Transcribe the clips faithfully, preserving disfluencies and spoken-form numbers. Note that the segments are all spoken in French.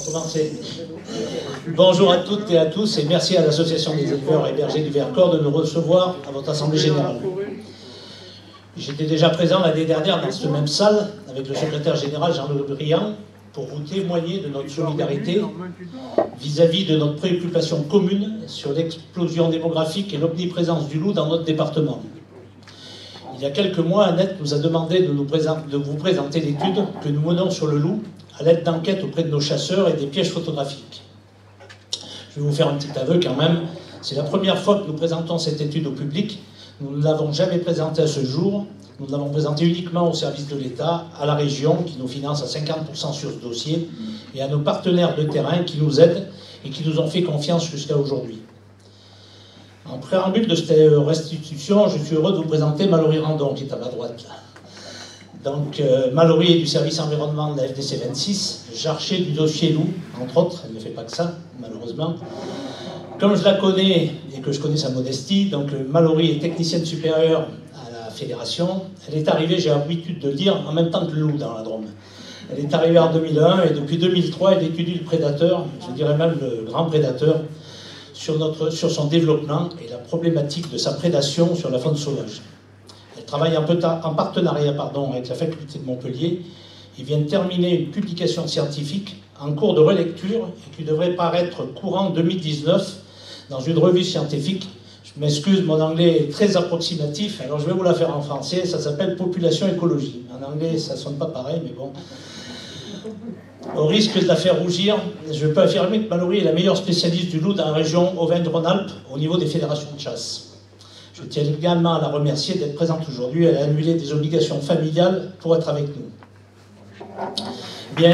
commencer. Bonjour à toutes et à tous et merci à l'Association des éleveurs et bergers du Vercors de nous recevoir à votre Assemblée Générale. J'étais déjà présent l'année dernière dans cette même salle avec le secrétaire général Jean-Louis Briand pour vous témoigner de notre solidarité vis-à-vis de notre préoccupation commune sur l'explosion démographique et l'omniprésence du loup dans notre département. Il y a quelques mois, Annette nous a demandé de, nous présenter, de vous présenter l'étude que nous menons sur le loup à l'aide d'enquêtes auprès de nos chasseurs et des pièges photographiques. Je vais vous faire un petit aveu quand même. C'est la première fois que nous présentons cette étude au public. Nous ne l'avons jamais présentée à ce jour. Nous l'avons présentée uniquement au service de l'État, à la région qui nous finance à cinquante pour cent sur ce dossier et à nos partenaires de terrain qui nous aident et qui nous ont fait confiance jusqu'à aujourd'hui. En préambule de cette restitution, je suis heureux de vous présenter Mallory Randon, qui est à ma droite. Là. Donc, euh, Mallory est du service environnement de la F D C vingt-six, chargée du dossier loup, entre autres. Elle ne fait pas que ça, malheureusement. Comme je la connais et que je connais sa modestie, donc Mallory est technicienne supérieure à la fédération. Elle est arrivée, j'ai l'habitude de le dire, en même temps que le loup dans la Drôme. Elle est arrivée en deux mille un et depuis deux mille trois, elle étudie le prédateur, je dirais même le grand prédateur, Sur, notre, sur son développement et la problématique de sa prédation sur la faune sauvage. Elle travaille un peu en partenariat pardon, avec la faculté de Montpellier et vient de terminer une publication scientifique en cours de relecture et qui devrait paraître courant deux mille dix-neuf dans une revue scientifique. Je m'excuse, mon anglais est très approximatif, alors je vais vous la faire en français, ça s'appelle Population écologie. En anglais, ça ne sonne pas pareil, mais bon... Au risque de la faire rougir, je peux affirmer que Mallory est la meilleure spécialiste du loup dans la région Auvergne-Rhône-Alpes au niveau des fédérations de chasse. Je tiens également à la remercier d'être présente aujourd'hui. Elle a annulé des obligations familiales pour être avec nous. Bien.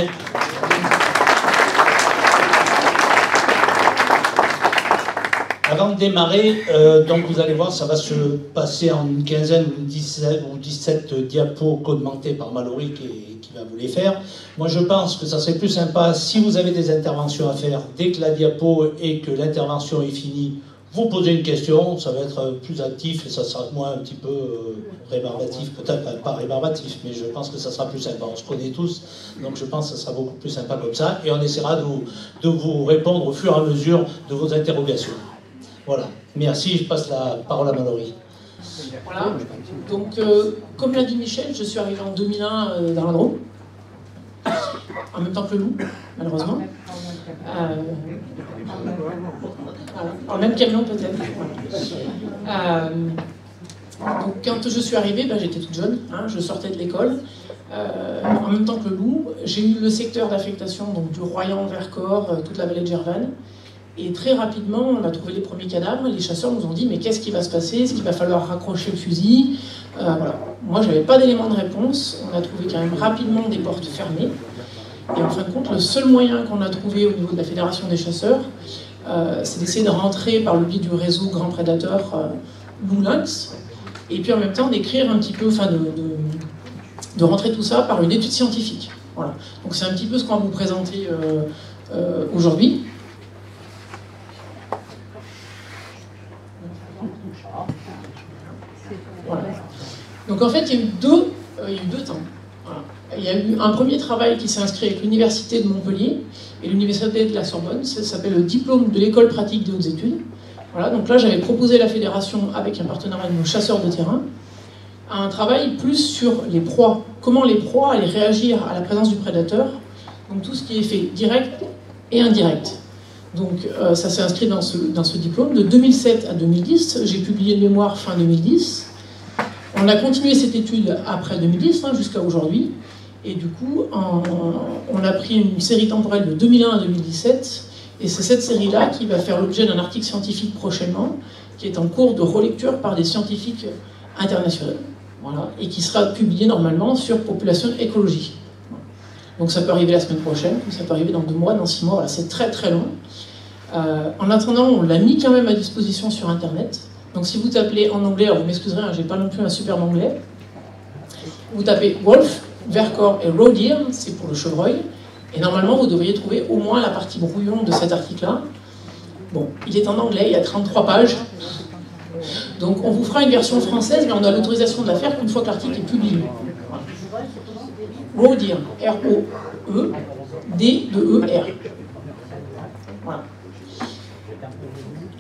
Avant de démarrer, euh, donc vous allez voir, ça va se passer en une quinzaine ou dix-sept diapos commentés par Mallory qui, qui va vous les faire. Moi je pense que ça serait plus sympa si vous avez des interventions à faire dès que la diapo et que l'intervention est finie, vous posez une question, ça va être plus actif et ça sera moins un petit peu euh, rébarbatif, peut-être pas rébarbatif, mais je pense que ça sera plus sympa. On se connaît tous, donc je pense que ça sera beaucoup plus sympa comme ça et on essaiera de vous, de vous répondre au fur et à mesure de vos interrogations. Voilà, merci, je passe la parole à Mallory. Voilà, donc euh, comme l'a dit Michel, je suis arrivé en deux mille un euh, dans la Drôme, en même temps que le loup, malheureusement. Euh, voilà, en même camion peut-être. Euh, donc quand je suis arrivée, ben, j'étais toute jeune, hein, je sortais de l'école. Euh, en même temps que le loup, j'ai eu le secteur d'affectation donc du Royan, Vercors, euh, toute la vallée de Gervanne. Et très rapidement, on a trouvé les premiers cadavres. Les chasseurs nous ont dit, mais qu'est-ce qui va se passer? Est-ce qu'il va falloir raccrocher le fusil? euh, voilà. Moi, je n'avais pas d'éléments de réponse. On a trouvé quand même rapidement des portes fermées. Et en fin de compte, le seul moyen qu'on a trouvé au niveau de la Fédération des chasseurs, euh, c'est d'essayer de rentrer par le biais du réseau Grand Prédateur euh, Loup-Lynx. Et puis en même temps, d'écrire un petit peu, enfin de, de, de rentrer tout ça par une étude scientifique. Voilà. Donc c'est un petit peu ce qu'on va vous présenter euh, euh, aujourd'hui. Voilà. Donc en fait, il y a eu deux, euh, il y a eu deux temps. Voilà. Il y a eu un premier travail qui s'est inscrit avec l'Université de Montpellier et l'Université de la Sorbonne, ça s'appelle le diplôme de l'école pratique des hautes études. Voilà, donc là j'avais proposé à la fédération, avec un partenariat de nos chasseurs de terrain, un travail plus sur les proies. Comment les proies allaient réagir à la présence du prédateur, donc tout ce qui est fait direct et indirect. Donc euh, ça s'est inscrit dans ce, dans ce diplôme. De deux mille sept à deux mille dix, j'ai publié le mémoire fin deux mille dix. On a continué cette étude après deux mille dix, hein, jusqu'à aujourd'hui. Et du coup, en, on a pris une série temporelle de deux mille un à deux mille dix-sept. Et c'est cette série-là qui va faire l'objet d'un article scientifique prochainement, qui est en cours de relecture par des scientifiques internationaux. Voilà, et qui sera publié normalement sur Population écologie. Donc ça peut arriver la semaine prochaine, ça peut arriver dans deux mois, dans six mois, voilà, c'est très très long. Euh, en attendant, on l'a mis quand même à disposition sur Internet. Donc si vous tapez en anglais, alors vous m'excuserez, hein, j'ai pas non plus un superbe anglais. Vous tapez Wolf, Vercors et Roe Deer, c'est pour le chevreuil. Et normalement, vous devriez trouver au moins la partie brouillon de cet article-là. Bon, il est en anglais, il y a trente-trois pages. Donc on vous fera une version française, mais on a l'autorisation de la faire qu'une fois que l'article est publié. Voilà. Roe Deer, R O E D E E R.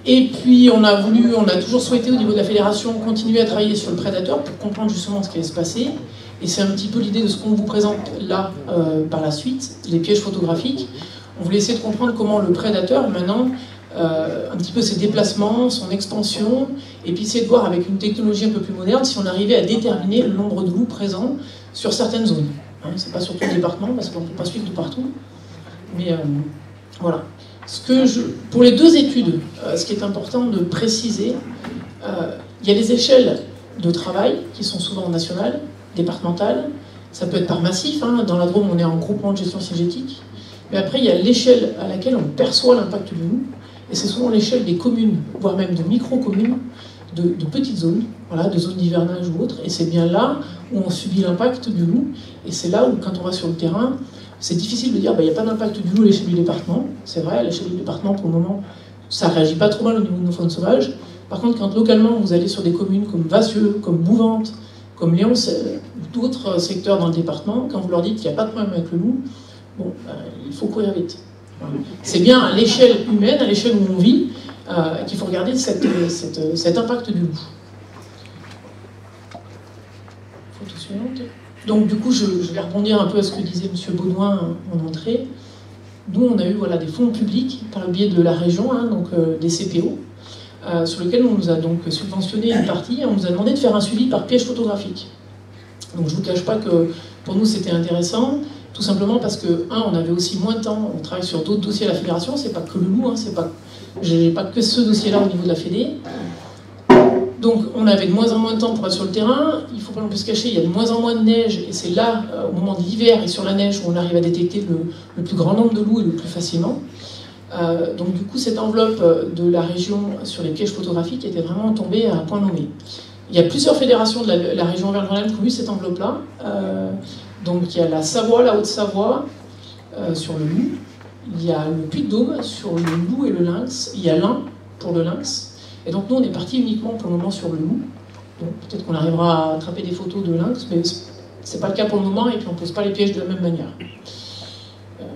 Et puis on a voulu, on a toujours souhaité au niveau de la fédération continuer à travailler sur le prédateur pour comprendre justement ce qui allait se passer. Et c'est un petit peu l'idée de ce qu'on vous présente là euh, par la suite, les pièges photographiques. On voulait essayer de comprendre comment le prédateur maintenant, euh, un petit peu ses déplacements, son expansion, et puis essayer de voir avec une technologie un peu plus moderne si on arrivait à déterminer le nombre de loups présents sur certaines zones. Hein, c'est pas sur tout le département parce qu'on ne peut pas suivre de partout. Mais euh, voilà. Ce que je, pour les deux études, euh, ce qui est important de préciser, euh, il y a les échelles de travail qui sont souvent nationales, départementales, ça peut être par massif, hein, dans la Drôme on est en groupement de gestion cynégétique, mais après il y a l'échelle à laquelle on perçoit l'impact du loup, et c'est souvent l'échelle des communes, voire même de micro-communes, de, de petites zones, voilà, de zones d'hivernage ou autres, et c'est bien là où on subit l'impact du loup, et c'est là où quand on va sur le terrain, c'est difficile de dire qu'il bah, n'y a pas d'impact du loup à l'échelle du département. C'est vrai, à l'échelle du département, pour le moment, ça ne réagit pas trop mal au niveau de nos faunes sauvages. Par contre, quand localement, vous allez sur des communes comme Vassieux, comme Bouvante, comme Léon, ou d'autres secteurs dans le département, quand vous leur dites qu'il n'y a pas de problème avec le loup, bon, ben, il faut courir vite. Voilà. C'est bien à l'échelle humaine, à l'échelle où on vit, euh, qu'il faut regarder cette, cette, cet impact du loup. Photo suivante. Donc du coup, je, je vais rebondir un peu à ce que disait M. Baudouin en entrée. Nous, on a eu voilà, des fonds publics par le biais de la région, hein, donc euh, des C P O, euh, sur lesquels on nous a donc subventionné une partie et on nous a demandé de faire un suivi par piège photographique. Donc je ne vous cache pas que pour nous c'était intéressant, tout simplement parce que, un, on avait aussi moins de temps, on travaille sur d'autres dossiers à la fédération, c'est pas que le loup, hein, c'est pas, j'ai pas que ce dossier-là au niveau de la fédé. Donc on avait de moins en moins de temps pour être sur le terrain, il ne faut pas non plus se cacher, il y a de moins en moins de neige, et c'est là, euh, au moment de l'hiver et sur la neige, où on arrive à détecter le, le plus grand nombre de loups et le plus facilement. Euh, donc du coup, cette enveloppe de la région sur les pièges photographiques était vraiment tombée à un point nommé. Il y a plusieurs fédérations de la, la région Auvergne-Rhône-Alpes qui ont eu cette enveloppe-là. Euh, donc il y a la Savoie, la Haute-Savoie, euh, sur le loup. Il y a le Puy-de-Dôme sur le loup et le lynx. Il y a l'Ain pour le lynx. Et donc nous, on est parti uniquement pour le moment sur le loup. Donc peut-être qu'on arrivera à attraper des photos de lynx, mais c'est pas le cas pour le moment, et puis on ne pose pas les pièges de la même manière. Euh...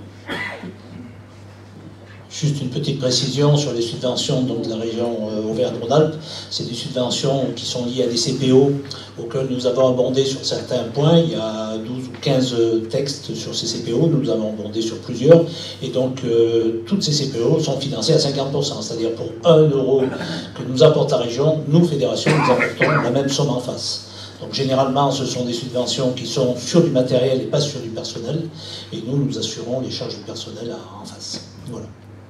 Juste une petite précision sur les subventions donc, de la région euh, Auvergne-Rhône-Alpes. C'est des subventions qui sont liées à des C P O auxquelles nous avons abondé sur certains points. Il y a douze ou quinze textes sur ces C P O, nous avons abondé sur plusieurs. Et donc, euh, toutes ces C P O sont financées à cinquante pour cent. C'est-à-dire pour un euro que nous apporte la région, nous, fédérations, nous apportons la même somme en face. Donc généralement, ce sont des subventions qui sont sur du matériel et pas sur du personnel. Et nous, nous assurons les charges du personnel à, en face. Voilà.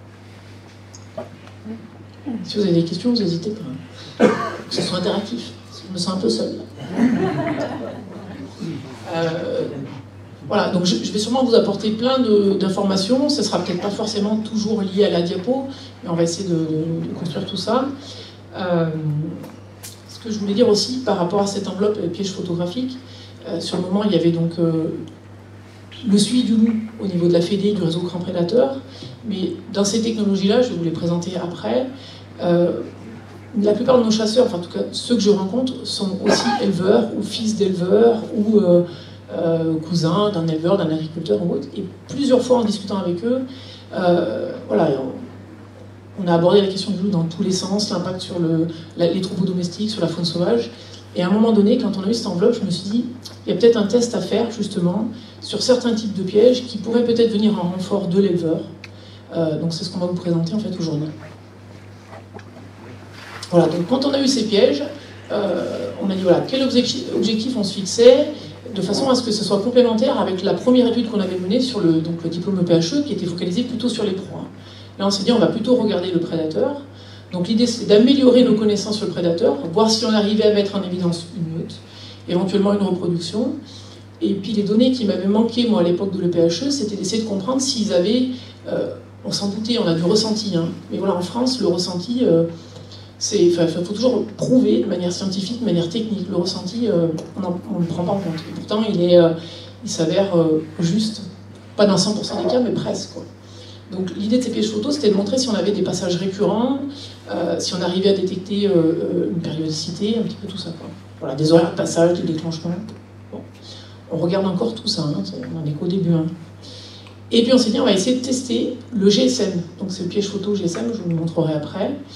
Si vous avez des questions, vous n'hésitez pas. Que ce soit interactif. Je me sens un peu seule. Euh, voilà, donc je, je vais sûrement vous apporter plein d'informations. Ce ne sera peut-être pas forcément toujours lié à la diapo, mais on va essayer de, de, de construire tout ça. Euh, ce que je voulais dire aussi par rapport à cette enveloppe piège photographique, euh, sur le moment, il y avait donc euh, le suivi du loup au niveau de la fédé, du réseau Grand Prédateur, mais dans ces technologies-là, je vais vous les présenter après. Euh, la plupart de nos chasseurs, enfin en tout cas ceux que je rencontre, sont aussi éleveurs ou fils d'éleveurs ou euh, euh, cousins d'un éleveur, d'un agriculteur ou autre. Et plusieurs fois en discutant avec eux, euh, voilà, on, on a abordé la question du loup dans tous les sens, l'impact sur le, la, les troupeaux domestiques, sur la faune sauvage. Et à un moment donné, quand on a eu cette enveloppe, je me suis dit, il y a peut-être un test à faire justement sur certains types de pièges qui pourraient peut-être venir en renfort de l'éleveur. Euh, donc c'est ce qu'on va vous présenter en fait aujourd'hui. Voilà, donc quand on a eu ces pièges, euh, on a dit voilà, quel objectif, objectif on se fixait, de façon à ce que ce soit complémentaire avec la première étude qu'on avait menée sur le, donc le diplôme E P H E, qui était focalisé plutôt sur les proies. Là on s'est dit on va plutôt regarder le prédateur. Donc l'idée c'est d'améliorer nos connaissances sur le prédateur, voir si on arrivait à mettre en évidence une meute, éventuellement une reproduction. Et puis les données qui m'avaient manqué moi à l'époque de l'E P H E, c'était d'essayer de comprendre s'ils avaient, euh, on s'en doutait, on a du ressenti, hein, mais voilà en France le ressenti, euh, il faut toujours prouver de manière scientifique, de manière technique. Le ressenti, euh, on ne le prend pas en compte. Et pourtant il est, euh, il s'avère euh, juste, pas dans cent pour cent des cas, mais presque, quoi. Donc l'idée de ces pièges photos, c'était de montrer si on avait des passages récurrents, euh, si on arrivait à détecter euh, une périodicité, un petit peu tout ça, quoi. Voilà, des horaires de passage, des déclenchements. Bon. On regarde encore tout ça, hein, on n'en est qu'au début. Hein. Et puis on s'est dit, on va essayer de tester le G S M. Donc c'est le piège photo G S M, je vous le montrerai après.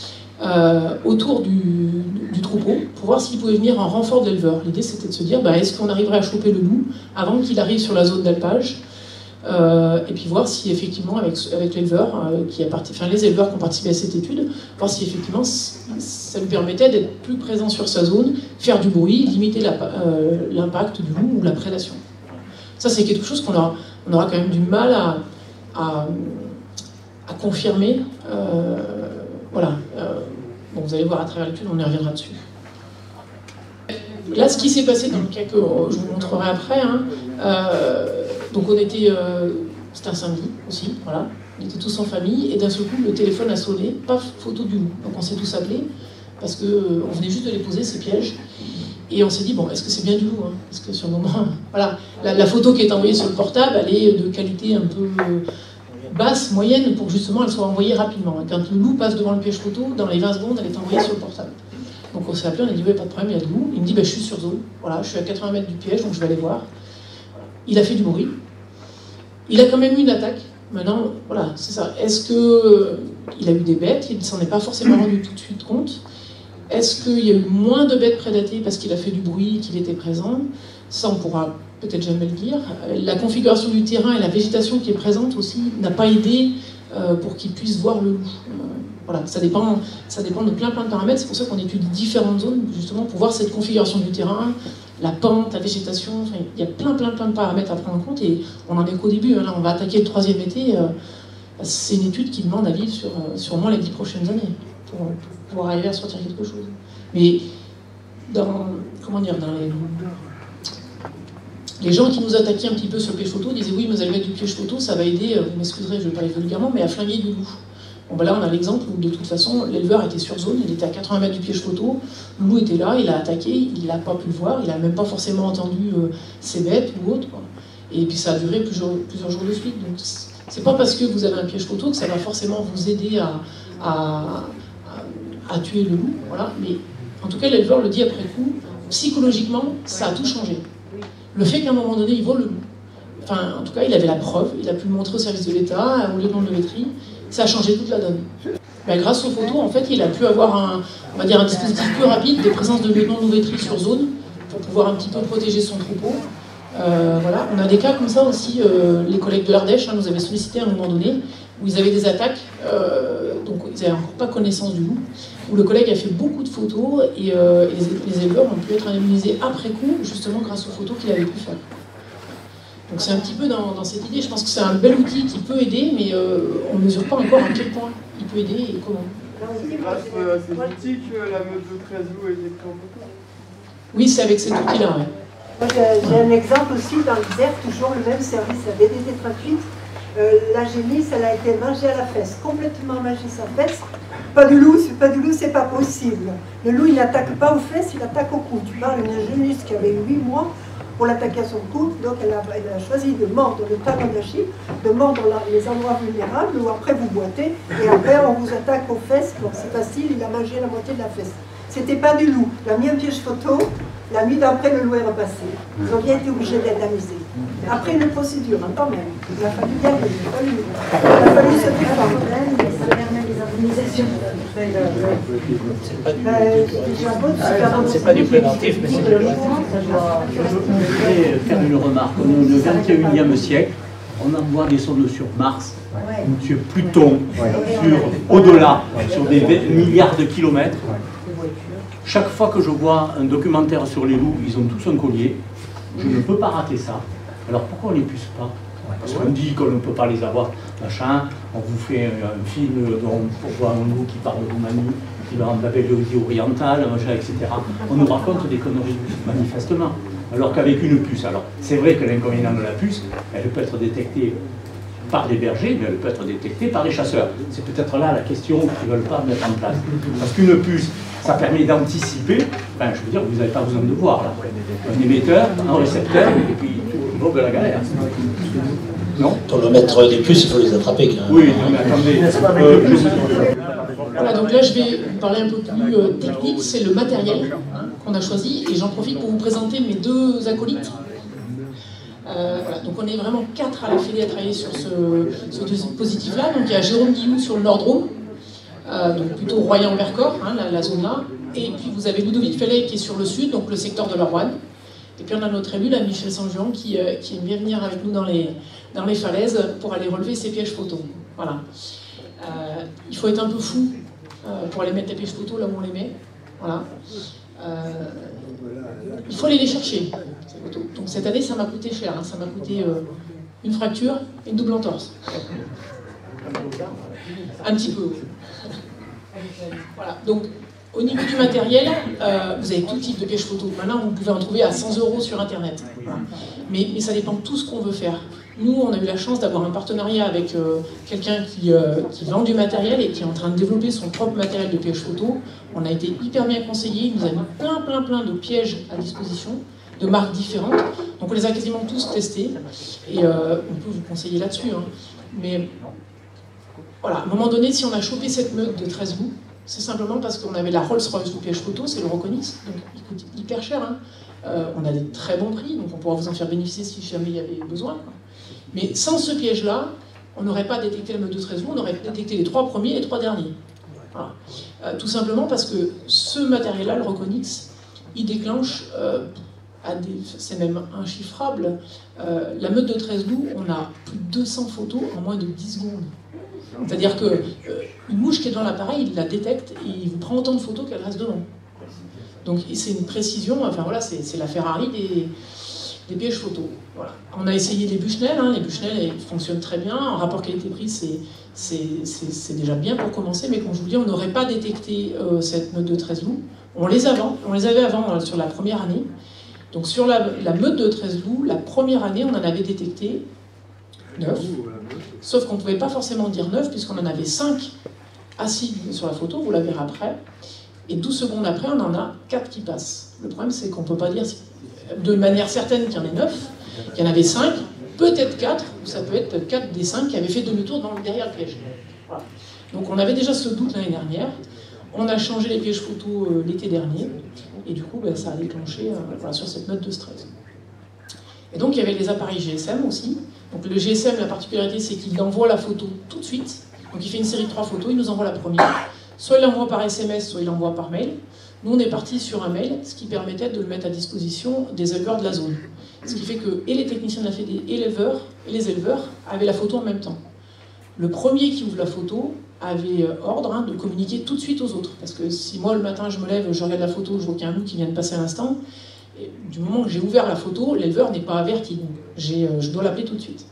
euh, autour du, du troupeau pour voir s'il pouvait venir en renfort de l'éleveur. L'idée c'était de se dire, bah, est-ce qu'on arriverait à choper le loup avant qu'il arrive sur la zone d'alpage, euh, et puis voir si effectivement avec, avec l'éleveur, euh, qui a parti, enfin les éleveurs qui ont participé à cette étude, voir si effectivement ça lui permettait d'être plus présent sur sa zone, faire du bruit, limiter l'impact euh, du loup ou la prédation. Ça c'est quelque chose qu'on aura, on aura quand même du mal à, à, à confirmer. Euh, voilà. Euh, bon, vous allez voir à travers l'étude, on y reviendra dessus. Là, ce qui s'est passé dans le cas que je vous montrerai après, hein, euh, donc on était, euh, c'était un samedi aussi, voilà, on était tous en famille, et d'un seul coup, le téléphone a sonné, paf, photo du loup. Donc on s'est tous appelés, parce qu'on euh, venait juste de les poser, ces pièges, et on s'est dit, bon, est-ce que c'est bien du loup, hein, parce que sur le moment, voilà, la, la photo qui est envoyée sur le portable, elle est de qualité un peu euh, basse, moyenne, pour que justement elle soit envoyée rapidement. Quand le loup passe devant le piège photo, dans les vingt secondes, elle est envoyée sur le portable. Donc on s'est appelé, on a dit, ouais, pas de problème, il y a de loup. Il me dit, bah, je suis sur zone, voilà, je suis à quatre-vingts mètres du piège, donc je vais aller voir. Il a fait du bruit. Il a quand même eu une attaque. Maintenant, voilà, c'est ça. Est-ce qu'il a eu des bêtes? Il ne s'en est pas forcément rendu tout de suite compte. Est-ce qu'il y a eu moins de bêtes prédatées parce qu'il a fait du bruit, qu'il était présent? Ça, on pourra peut-être jamais le dire. La configuration du terrain et la végétation qui est présente aussi n'a pas aidé euh, pour qu'il puisse voir le loup. Euh, voilà, ça dépend, ça dépend de plein plein de paramètres. C'est pour ça qu'on étudie différentes zones, justement, pour voir cette configuration du terrain, la pente, la végétation. Enfin, il y a plein plein plein de paramètres à prendre en compte et on en est qu'au début. Hein. Là, on va attaquer le troisième été. Euh, c'est une étude qui demande à vivre sur, sur au moins les dix prochaines années pour, pour pouvoir arriver à sortir quelque chose. Mais dans, comment dire, dans les, les gens qui nous attaquaient un petit peu sur le piège photo disaient oui, mais vous allez mettre du piège photo, ça va aider, vous m'excuserez, je vais parler vulgairement, mais à flinguer du loup. Bon, ben là, on a l'exemple où, de toute façon, l'éleveur était sur zone, il était à quatre-vingts mètres du piège photo, le loup était là, il a attaqué, il n'a pas pu le voir, il n'a même pas forcément entendu euh, ses bêtes ou autre, quoi. Et puis ça a duré plusieurs, plusieurs jours de suite. Donc c'est pas parce que vous avez un piège photo que ça va forcément vous aider à, à, à, à tuer le loup, voilà. Mais en tout cas, l'éleveur le dit après coup, psychologiquement, ça a tout changé. Le fait qu'à un moment donné, il voit le loup, enfin, en tout cas, il avait la preuve, il a pu le montrer au service de l'État, au lieutenant de Métrie, ça a changé toute la donne. Ben, grâce aux photos, en fait, il a pu avoir un, on va dire, un dispositif plus rapide, des présences de lieutenant de Métrie sur zone, pour pouvoir un petit peu protéger son troupeau. Euh, voilà. On a des cas comme ça aussi, euh, les collègues de l'Ardèche hein, nous avaient sollicité à un moment donné, où ils avaient des attaques, euh, donc ils n'avaient encore pas connaissance du loup, où le collègue a fait beaucoup de photos, et, euh, et les, les éleveurs ont pu être indemnisés après coup, justement grâce aux photos qu'il avait pu faire. Donc c'est un petit peu dans, dans cette idée, je pense que c'est un bel outil qui peut aider, mais euh, on ne mesure pas encore à quel point il peut aider et comment. C'est grâce à ces outils que la meute de treize loups a été prise en photo. Oui, c'est avec cet outil-là, ouais. J'ai un exemple aussi dans l'Isère, toujours le même service, la B D T trente-huit. Euh, la génisse, elle a été mangée à la fesse, complètement mangée sa fesse. Pas de loup, pas de loup, c'est pas possible. Le loup, il n'attaque pas aux fesses, il attaque au cou. Tu parles d'une génisse qui avait huit mois pour l'attaquer à son cou, donc elle a, elle a choisi de mordre le talon d'Achille, de mordre la, les endroits vulnérables, où après vous boitez, et après on vous attaque aux fesses, donc c'est facile, il a mangé la moitié de la fesse. C'était pas du loup. Il a mis un piège photo, la nuit d'après, le loup est repassé. Ils ont bien été obligés d'indemniser. Après une procédure, hein, quand même. Il a fallu y aller, il a fallu, il a fallu se défendre. Ça permet des indemnisations. C'est pas du préventif, mais c'est du Je voudrais faire une remarque. On est au vingt et unième siècle, on envoie des sondes sur Mars, sur Pluton, sur au-delà, sur des milliards de kilomètres. Chaque fois que je vois un documentaire sur les loups, ils ont tous un collier. Je ne peux pas rater ça. Alors pourquoi on ne les puce pas? Parce qu'on dit qu'on ne peut pas les avoir, machin. On vous fait un, un film dont, pour voir un loup qui parle de Roumanie, qui va en Babylone orientale, machin, et cetera. On nous raconte des conneries, manifestement. Alors qu'avec une puce, alors c'est vrai que l'inconvénient de la puce, elle peut être détectée par les bergers, mais elle peut être détectée par les chasseurs. C'est peut-être là la question qu'ils ne veulent pas mettre en place. Parce qu'une puce, ça permet d'anticiper, enfin, je veux dire, vous n'avez pas besoin de voir là. Un émetteur, un récepteur, et puis tout le monde de la galère. Non? Pour le mettre des puces, il faut les attraper quand même. Oui, non, mais attendez. Euh, je... Voilà, donc là je vais vous parler un peu plus euh, technique, c'est le matériel hein, qu'on a choisi, et j'en profite pour vous présenter mes deux acolytes. Euh, voilà, donc on est vraiment quatre à la Fédé à travailler sur ce, ce dispositif-là. Donc il y a Jérôme Guillou sur le Nord-Drôme, euh, donc plutôt Royan-Vercors, hein, la, la zone là. Et puis vous avez Ludovic Fellet qui est sur le sud, donc le secteur de Leroine. Et puis on a notre élu, là, Michel Sanjuan, qui, euh, qui aime bien venir avec nous dans les, dans les falaises pour aller relever ses pièges photos. Voilà. Euh, il faut être un peu fou euh, pour aller mettre les pièges photos là où on les met. Voilà. Euh, il faut aller les chercher, ces photos. Donc cette année, ça m'a coûté cher. Hein. Ça m'a coûté euh, une fracture et une double entorse. Un petit peu. Voilà. Donc, au niveau du matériel, euh, vous avez tout type de pièges photo. Maintenant, vous pouvez en trouver à cent euros sur Internet. Voilà. Mais, mais ça dépend de tout ce qu'on veut faire. Nous, on a eu la chance d'avoir un partenariat avec euh, quelqu'un qui, euh, qui vend du matériel et qui est en train de développer son propre matériel de pièges photo. On a été hyper bien conseillés. Il nous a mis plein, plein, plein de pièges à disposition, de marques différentes. Donc, on les a quasiment tous testés. Et euh, on peut vous conseiller là-dessus. Hein. Mais voilà, à un moment donné, si on a chopé cette meute de treize loups, c'est simplement parce qu'on avait la Rolls-Royce du piège photo, c'est le Roconix, donc il coûte hyper cher. Hein. Euh, on a des très bons prix, donc on pourra vous en faire bénéficier si jamais il y avait besoin. Mais sans ce piège-là, on n'aurait pas détecté la meute de treize loups, on aurait détecté les trois premiers et les trois derniers. Voilà. Euh, tout simplement parce que ce matériel-là, le Roconix, il déclenche, euh, c'est même inchiffrable, euh, la meute de treize loups, on a plus de deux cents photos en moins de dix secondes. C'est-à-dire qu'une euh, mouche qui est dans l'appareil, il la détecte et il vous prend autant de photos qu'elle reste devant. Donc c'est une précision, enfin voilà, c'est la Ferrari des, des pièges photos. Voilà. On a essayé les Bushnell, hein, les Bushnell elles fonctionnent très bien, en rapport qualité-prix c'est déjà bien pour commencer, mais comme je vous dis, on n'aurait pas détecté euh, cette meute de treize loups. On les, avant, on les avait avant euh, sur la première année. Donc sur la, la meute de treize loups, la première année, on en avait détecté neuf. Sauf qu'on ne pouvait pas forcément dire neuf, puisqu'on en avait cinq assis sur la photo, vous la verrez après. Et douze secondes après, on en a quatre qui passent. Le problème, c'est qu'on ne peut pas dire de manière certaine qu'il y en ait neuf. Il y en avait cinq, peut-être quatre, ou ça peut être quatre des cinq qui avaient fait demi-tour derrière le piège. Voilà. Donc on avait déjà ce doute l'année dernière. On a changé les pièges photos euh, l'été dernier. Et du coup, ben, ça a déclenché euh, voilà, sur cette note de stress. Et donc, il y avait les appareils G S M aussi. Donc le G S M, la particularité, c'est qu'il envoie la photo tout de suite. Donc il fait une série de trois photos, il nous envoie la première. Soit il l'envoie par S M S, soit il l'envoie par mail. Nous, on est parti sur un mail, ce qui permettait de le mettre à disposition des éleveurs de la zone. Ce qui fait que et les techniciens de la Fédé et l'éleveur, et les éleveurs avaient la photo en même temps. Le premier qui ouvre la photo avait ordre hein, de communiquer tout de suite aux autres. Parce que si moi, le matin, je me lève, je regarde la photo, je vois qu'il y a un loup qui vient de passer à l'instant, et du moment que j'ai ouvert la photo, l'éleveur n'est pas averti. Donc euh, je dois l'appeler tout de suite.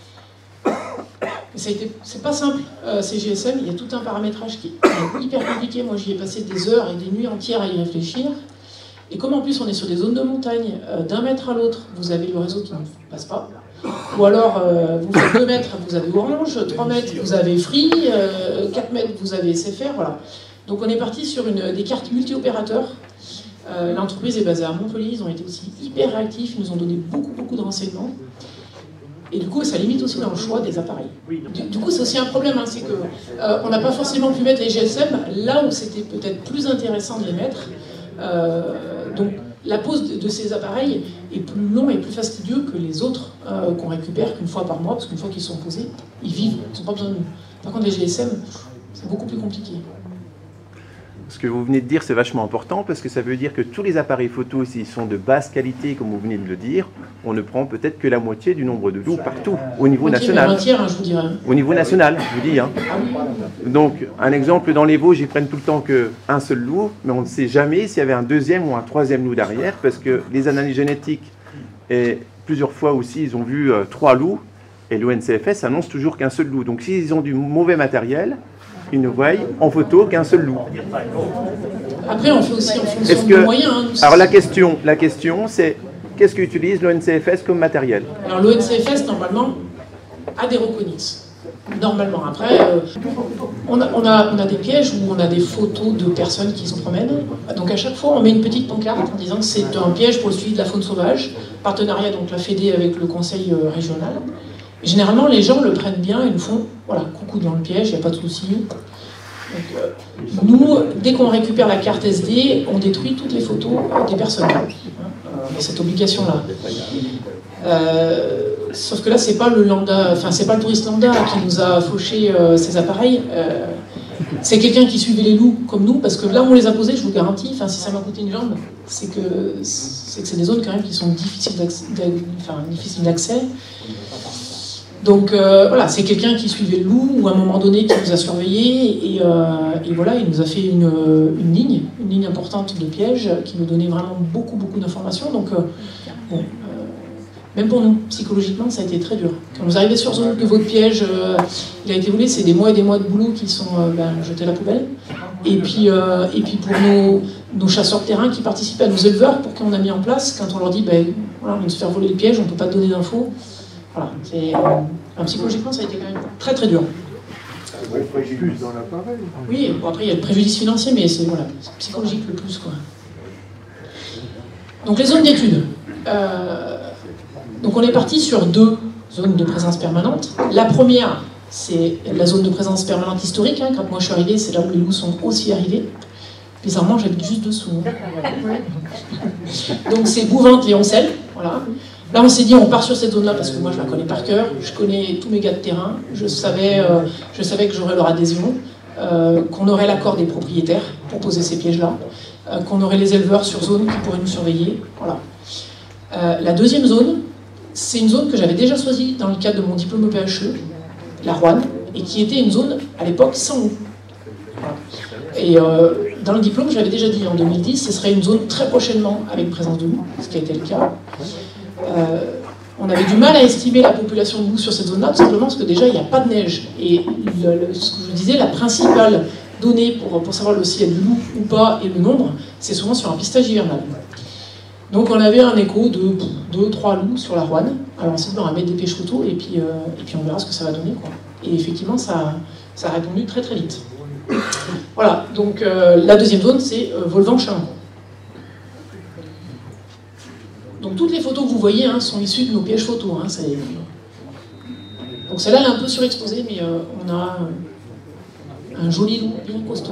C'est pas simple, euh, ces G S M, il y a tout un paramétrage qui est hyper compliqué. Moi, j'y ai passé des heures et des nuits entières à y réfléchir. Et comme en plus on est sur des zones de montagne, euh, d'un mètre à l'autre, vous avez le réseau qui ne passe pas. Ou alors, euh, vous faites deux mètres, vous avez Orange, trois mètres, vous avez Free, euh, quatre mètres, vous avez S F R, voilà. Donc on est parti sur une, des cartes multi-opérateurs. Euh, L'entreprise est basée à Montpellier, ils ont été aussi hyper réactifs, ils nous ont donné beaucoup, beaucoup de renseignements. Et du coup, ça limite aussi dans le choix des appareils. Du, du coup, c'est aussi un problème, hein, c'est qu'on euh, n'a pas forcément pu mettre les G S M là où c'était peut-être plus intéressant de les mettre. Euh, donc, la pose de, de ces appareils est plus long et plus fastidieux que les autres euh, qu'on récupère qu'une fois par mois, parce qu'une fois qu'ils sont posés, ils vivent, ils n'ont pas besoin de nous. Par contre, les G S M, c'est beaucoup plus compliqué. Ce que vous venez de dire, c'est vachement important parce que ça veut dire que tous les appareils photo, s'ils sont de basse qualité, comme vous venez de le dire, on ne prend peut-être que la moitié du nombre de loups partout, au niveau moitié, national. Entière, hein, je vous dirais. Au niveau national, je vous dis. Hein. Donc, un exemple, dans les Vosges, ils prennent tout le temps qu'un seul loup, mais on ne sait jamais s'il y avait un deuxième ou un troisième loup derrière, parce que les analyses génétiques, et plusieurs fois aussi, ils ont vu euh, trois loups, et l'O N C F S annonce toujours qu'un seul loup. Donc, s'ils ont du mauvais matériel, ils ne voient en photo qu'un seul loup. Après, on fait aussi en fonction que, des moyens. Hein, alors la question, la question c'est qu'est-ce qu'utilise l'O N C F S comme matériel? Alors l'O N C F S, normalement, a des Roconix. Normalement. Après, euh, on, a, on, a, on a des pièges où on a des photos de personnes qui se promènent. Donc à chaque fois, on met une petite pancarte en disant que c'est un piège pour le suivi de la faune sauvage. Partenariat, donc la Fédé avec le conseil euh, régional. Généralement, les gens le prennent bien et nous font, voilà, coucou dans le piège, il n'y a pas de souci. Donc, euh, nous, dès qu'on récupère la carte S D, on détruit toutes les photos des personnes. Hein, euh, cette obligation-là. Euh, sauf que là, c'est pas le lambda, enfin c'est pas le touriste lambda qui nous a fauché euh, ces appareils. Euh, c'est quelqu'un qui suivait les loups comme nous, parce que là où on les a posés, je vous garantis, enfin, si ça m'a coûté une jambe, c'est que c'est que c'est des zones quand même qui sont difficiles d'accès. Enfin, difficiles d'accès. Donc euh, voilà, c'est quelqu'un qui suivait le loup, ou à un moment donné qui nous a surveillés, et, euh, et voilà, il nous a fait une, une ligne, une ligne importante de pièges, qui nous donnait vraiment beaucoup, beaucoup d'informations. Donc euh, bon, euh, même pour nous, psychologiquement, ça a été très dur. Quand vous arrivez sur zone que votre piège, euh, il a été volé, c'est des mois et des mois de boulot qui sont euh, ben, jetés à la poubelle. Et puis, euh, et puis pour nos, nos chasseurs de terrain qui participaient à nos éleveurs, pour qu'on a mis en place, quand on leur dit, ben, voilà, on vient de se faire voler le piège, on ne peut pas te donner d'infos. Voilà, c'est, euh, psychologiquement, ça a été quand même très très dur. Le préjudice dans l'appareil. Oui, bon, après il y a le préjudice financier, mais c'est voilà, psychologique le plus, quoi. Donc les zones d'études. Euh, donc on est parti sur deux zones de présence permanente. La première, c'est la zone de présence permanente historique. Hein. Quand moi je suis arrivée, c'est là où les loups sont aussi arrivés. Bizarrement, j'habite juste dessous. Donc c'est Bouvante et Oncel, voilà. Là, on s'est dit, on part sur cette zone-là parce que moi, je la connais par cœur. Je connais tous mes gars de terrain. Je savais, euh, je savais que j'aurais leur adhésion, euh, qu'on aurait l'accord des propriétaires pour poser ces pièges-là, euh, qu'on aurait les éleveurs sur zone qui pourraient nous surveiller. Voilà. Euh, la deuxième zone, c'est une zone que j'avais déjà choisie dans le cadre de mon diplôme E P H E, la Roanne, et qui était une zone, à l'époque, sans loup. Voilà. Et euh, dans le diplôme, j'avais déjà dit en deux mille dix, ce serait une zone très prochainement avec présence de loup, ce qui a été le cas. Euh, on avait du mal à estimer la population de loups sur cette zone-là, tout simplement parce que déjà il n'y a pas de neige. Et le, le, ce que je vous disais, la principale donnée pour, pour savoir s'il y a du loup ou pas et le nombre, c'est souvent sur un pistage hivernal. Donc on avait un écho de deux trois loups sur la Roanne. Alors on s'est dit, on va mettre des pièges photos et puis, euh, et puis on verra ce que ça va donner, quoi. Et effectivement, ça, ça a répondu très très vite. Voilà, donc euh, la deuxième zone, c'est euh, Volvan-Chalençon. Donc toutes les photos que vous voyez hein, sont issues de nos pièges photos. Hein, donc celle-là, elle est un peu surexposée, mais euh, on a euh, un joli loup bien costaud.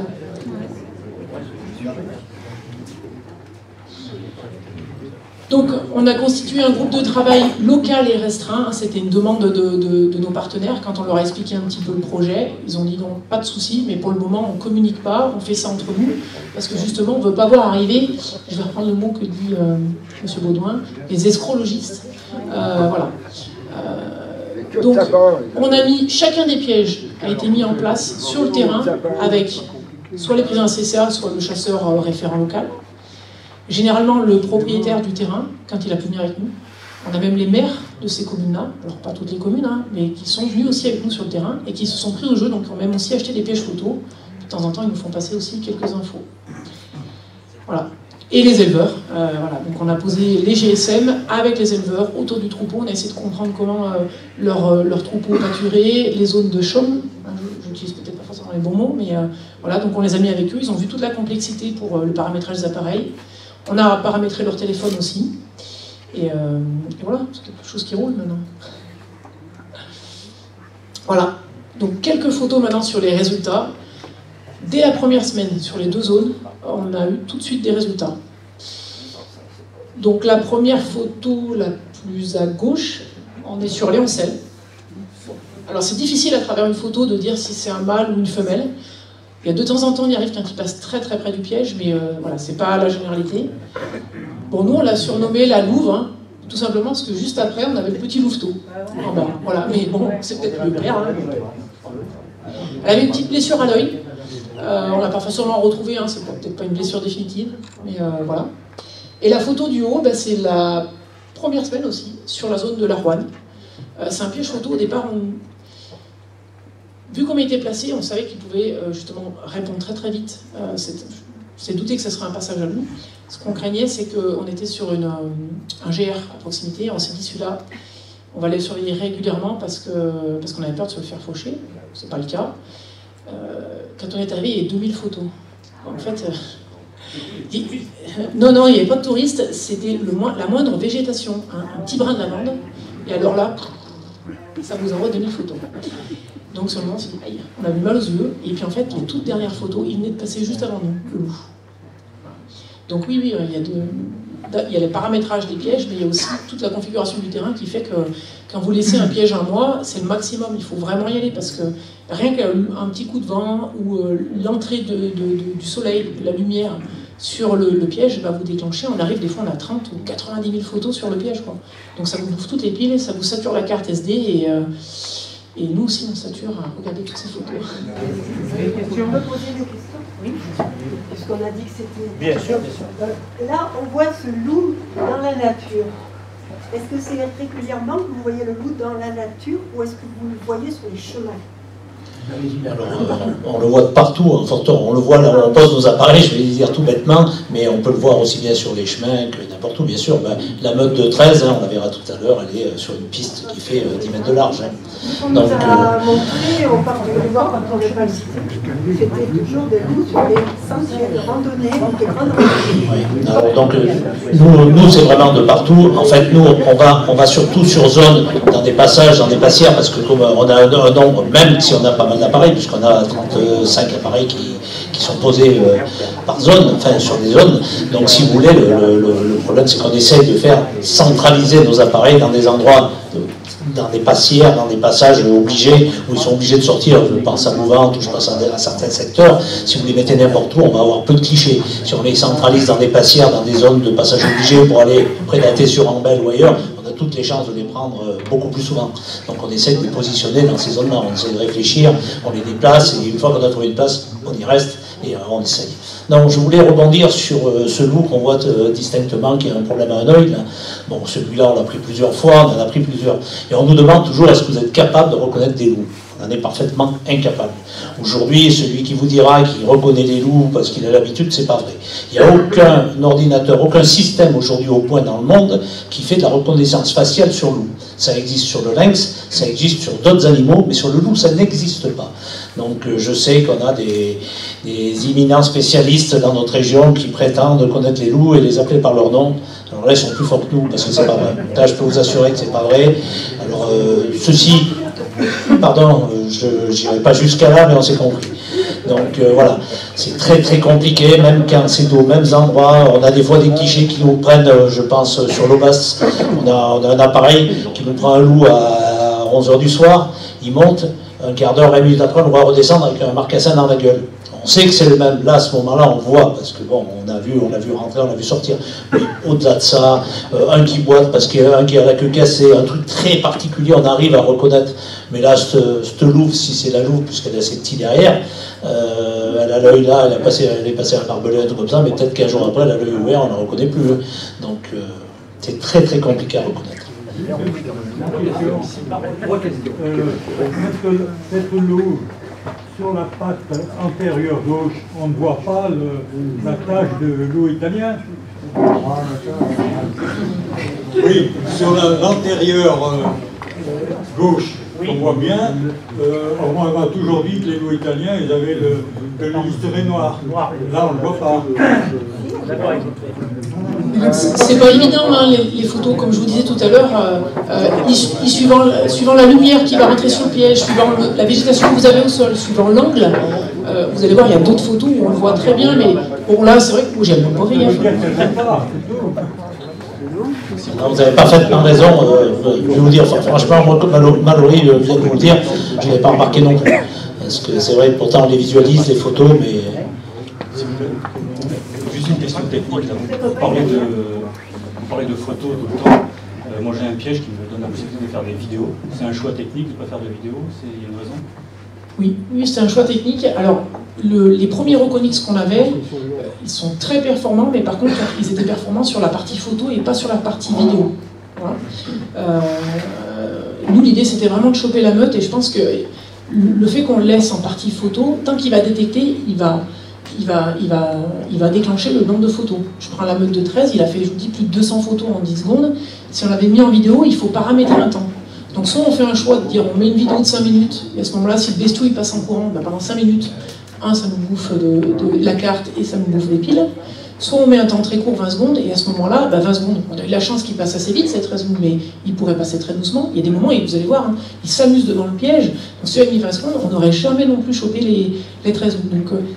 Donc on a constitué un groupe de travail local et restreint. C'était une demande de, de, de nos partenaires. Quand on leur a expliqué un petit peu le projet, ils ont dit non, pas de souci, mais pour le moment on ne communique pas, on fait ça entre nous, parce que justement on ne veut pas voir arriver, je vais reprendre le mot que dit euh, M. Baudouin, les escrologistes. Euh, voilà. Euh, donc on a mis, chacun des pièges a été mis en place sur le terrain avec soit les présidents C C A, soit le chasseur euh, référent local. Généralement, le propriétaire du terrain, quand il a pu venir avec nous, on a même les maires de ces communes-là, alors pas toutes les communes, hein, mais qui sont venus aussi avec nous sur le terrain et qui se sont pris au jeu, donc ont même aussi acheté des pièges photos. De temps en temps, ils nous font passer aussi quelques infos. Voilà. Et les éleveurs, euh, voilà. Donc on a posé les G S M avec les éleveurs autour du troupeau. On a essayé de comprendre comment euh, leur, euh, leur troupeau pâturait, les zones de chaume. Je n'utilise peut-être pas forcément les bons mots, mais euh, voilà. Donc on les a mis avec eux. Ils ont vu toute la complexité pour euh, le paramétrage des appareils. On a paramétré leur téléphone aussi. Et, euh, et voilà, c'est quelque chose qui roule maintenant. Voilà. Donc quelques photos maintenant sur les résultats. Dès la première semaine, sur les deux zones, on a eu tout de suite des résultats. Donc la première photo, la plus à gauche, on est sur Léoncel. Alors c'est difficile à travers une photo de dire si c'est un mâle ou une femelle. Il y a de temps en temps, il arrive quand il passe très très près du piège, mais euh, voilà, c'est pas la généralité. Bon, nous on l'a surnommé la louve, hein, tout simplement parce que juste après, on avait le petit louveteau. En bas, voilà, mais bon, c'est peut-être le père. Hein. Elle avait une petite blessure à l'œil. Euh, on l'a pas forcément retrouvée, hein, c'est peut-être pas une blessure définitive, mais euh, voilà. Et la photo du haut, bah, c'est la première semaine aussi, sur la zone de la Roanne. Euh, c'est un piège photo, au départ, on... vu comment il était placé, on savait qu'il pouvait euh, justement répondre très très vite. Euh, c'est douté que ce serait un passage à loup. Ce qu'on craignait, c'est qu'on était sur une, un G R à proximité, on s'est dit celui-là, on va le surveiller régulièrement parce qu'on parce qu'on avait peur de se le faire faucher, c'est pas le cas. Euh, quand on est arrivé, il y avait deux mille photos. En fait, euh, non, non, il n'y avait pas de touristes, c'était la moindre végétation, hein, un petit brin de lavande, et alors là, ça vous envoie deux mille photos. Donc sur le moment, on s'est dit, aïe, on a eu mal aux yeux, et puis en fait, les toutes dernières photos, il venait de passer juste avant nous, le loup. Donc oui, oui, il y a de... il y a les paramétrages des pièges, mais il y a aussi toute la configuration du terrain qui fait que quand vous laissez un piège un mois, c'est le maximum, il faut vraiment y aller, parce que rien qu'un petit coup de vent ou euh, l'entrée de, de, de, du soleil, de la lumière sur le, le piège va vous déclencher. On arrive, des fois on a trente ou quatre-vingt-dix mille photos sur le piège, quoi. Donc ça vous bouffe toutes les piles, ça vous sature la carte S D, et, euh, et nous aussi on sature à regarder toutes ces photos. On peut poser des questions? Oui. Puisqu'on a dit que c'était... Bien sûr, bien sûr. Euh, là, on voit ce loup dans la nature. Est-ce que c'est régulièrement que vous voyez le loup dans la nature, ou est-ce que vous le voyez sur les chemins? Alors, euh, on le voit de partout, en fait, on le voit là où on pose nos appareils, je vais dire tout bêtement, mais on peut le voir aussi bien sur les chemins que n'importe où, bien sûr. Ben, la meute de treize, hein, on la verra tout à l'heure, elle est sur une piste qui fait euh, dix mètres de large. Hein. On nous a euh... montré, on part de le voir quand on n'est pas le cité, c'était toujours des loups sur les sentiers de randonnée, des grandes randonnées. Oui. Alors, donc, euh, nous, nous c'est vraiment de partout. En fait, nous, on va, on va surtout sur zone, dans des passages, dans des passières, parce que comme on a un, un nombre, même si on a pas mal d'appareils, puisqu'on a trente-cinq appareils qui, qui sont posés euh, par zone, enfin sur des zones. Donc si vous voulez, le, le, le problème c'est qu'on essaye de faire centraliser nos appareils dans des endroits, dans des passières, dans des passages obligés, où ils sont obligés de sortir. Je pense à Mouvante, ou je pense à, à certains secteurs. Si vous les mettez n'importe où, on va avoir peu de clichés. Si on les centralise dans des passières, dans des zones de passage obligés pour aller prédater sur Ambel ou ailleurs, on a toutes les chances de les prendre beaucoup plus souvent. Donc on essaie de les positionner dans ces zones-là, on essaie de réfléchir, on les déplace, et une fois qu'on a trouvé une place, on y reste, et euh, on essaye. Donc je voulais rebondir sur euh, ce loup qu'on voit euh, distinctement, qui a un problème à un œil. Là. Bon, celui-là, on l'a pris plusieurs fois, on en a pris plusieurs. Et on nous demande toujours, est-ce que vous êtes capable de reconnaître des loups? On en est parfaitement incapable. Aujourd'hui, celui qui vous dira qu'il reconnaît les loups parce qu'il a l'habitude, c'est pas vrai. Il n'y a aucun ordinateur, aucun système aujourd'hui au point dans le monde qui fait de la reconnaissance faciale sur loup. Ça existe sur le lynx, ça existe sur d'autres animaux, mais sur le loup, ça n'existe pas. Donc je sais qu'on a des, des imminents spécialistes dans notre région qui prétendent connaître les loups et les appeler par leur nom. Alors là, ils sont plus forts que nous, parce que c'est pas vrai. Là, je peux vous assurer que c'est pas vrai. Alors, euh, ceci, pardon, je n'irai pas jusqu'à là, mais on s'est compris. Donc euh, voilà, c'est très très compliqué, même quand c'est aux mêmes endroits. On a des fois des clichés qui nous prennent, je pense, sur l'eau basse. On a, on a un appareil qui nous prend un loup à onze heures du soir, il monte, un quart d'heure, vingt minutes après, on le voit redescendre avec un marcassin dans la gueule. On sait que c'est le même. Là, à ce moment-là, on voit, parce que bon, on a vu, on l'a vu rentrer, on l'a vu sortir. Mais au-delà de ça, euh, un qui boite parce qu'il y a un qui a la queue cassée, un truc très particulier, on arrive à reconnaître. Mais là, cette louve, si c'est la louve, puisqu'elle a ses petits derrière, euh, elle a l'œil là, elle, a passé, elle est passée à la barbelée, un truc comme ça, mais peut-être qu'un jour après, elle a l'œil ouvert, on ne la reconnaît plus. Donc, euh, c'est très très compliqué à reconnaître. Euh, cette louve, sur la patte antérieure gauche, on ne voit pas le, la tache de loup italien. Oui, sur l'antérieure euh, gauche, on voit bien. Euh, on m'a toujours dit que les loups italiens, ils avaient le, le listré noir. Là, on ne le voit pas. C'est pas évident, hein, les, les photos, comme je vous disais tout à l'heure, euh, euh, suivant, suivant la lumière qui va rentrer sur le piège, suivant le, la végétation que vous avez au sol, suivant l'angle, euh, vous allez voir, il y a d'autres photos où on le voit très bien, mais bon là, c'est vrai que j'ai même pas rien. Non, vous n'avez parfaitement raison, euh, je vais vous dire, franchement, moi, comme Mallory vient de vous le dire, je ne l'ai pas remarqué non plus. Parce que c'est vrai, pourtant on les visualise, les photos, mais... Juste une question technique, là. Vous parlez de, vous parlez de photos tout le temps. Euh, moi j'ai un piège qui me donne la possibilité de faire des vidéos. C'est un choix technique de ne pas faire de vidéos, il y a une raison? Oui, oui, c'est un choix technique. Alors, le, les premiers Roconix qu'on avait, euh, ils sont très performants, mais par contre, ils étaient performants sur la partie photo et pas sur la partie vidéo. Voilà. Euh, nous, l'idée, c'était vraiment de choper la meute, et je pense que le fait qu'on le laisse en partie photo, tant qu'il va détecter, il va, il, va, il, va, il va déclencher le nombre de photos. Je prends la meute de treize, il a fait, je vous dis, plus de deux cents photos en dix secondes. Si on l'avait mis en vidéo, il faut paramétrer un temps. Donc soit on fait un choix de dire on met une vidéo de cinq minutes, et à ce moment-là, si le bestiau il passe en courant, ben pendant cinq minutes, un, ça nous bouffe de, de la carte et ça nous bouffe des piles. Soit on met un temps très court, vingt secondes, et à ce moment-là, ben vingt secondes, on a eu la chance qu'il passe assez vite, c'est treize secondes, mais il pourrait passer très doucement. Il y a des moments, et vous allez voir, hein, il s'amuse devant le piège. Donc si on a mis vingt secondes, on n'aurait jamais non plus chopé les, les treize secondes. Donc euh,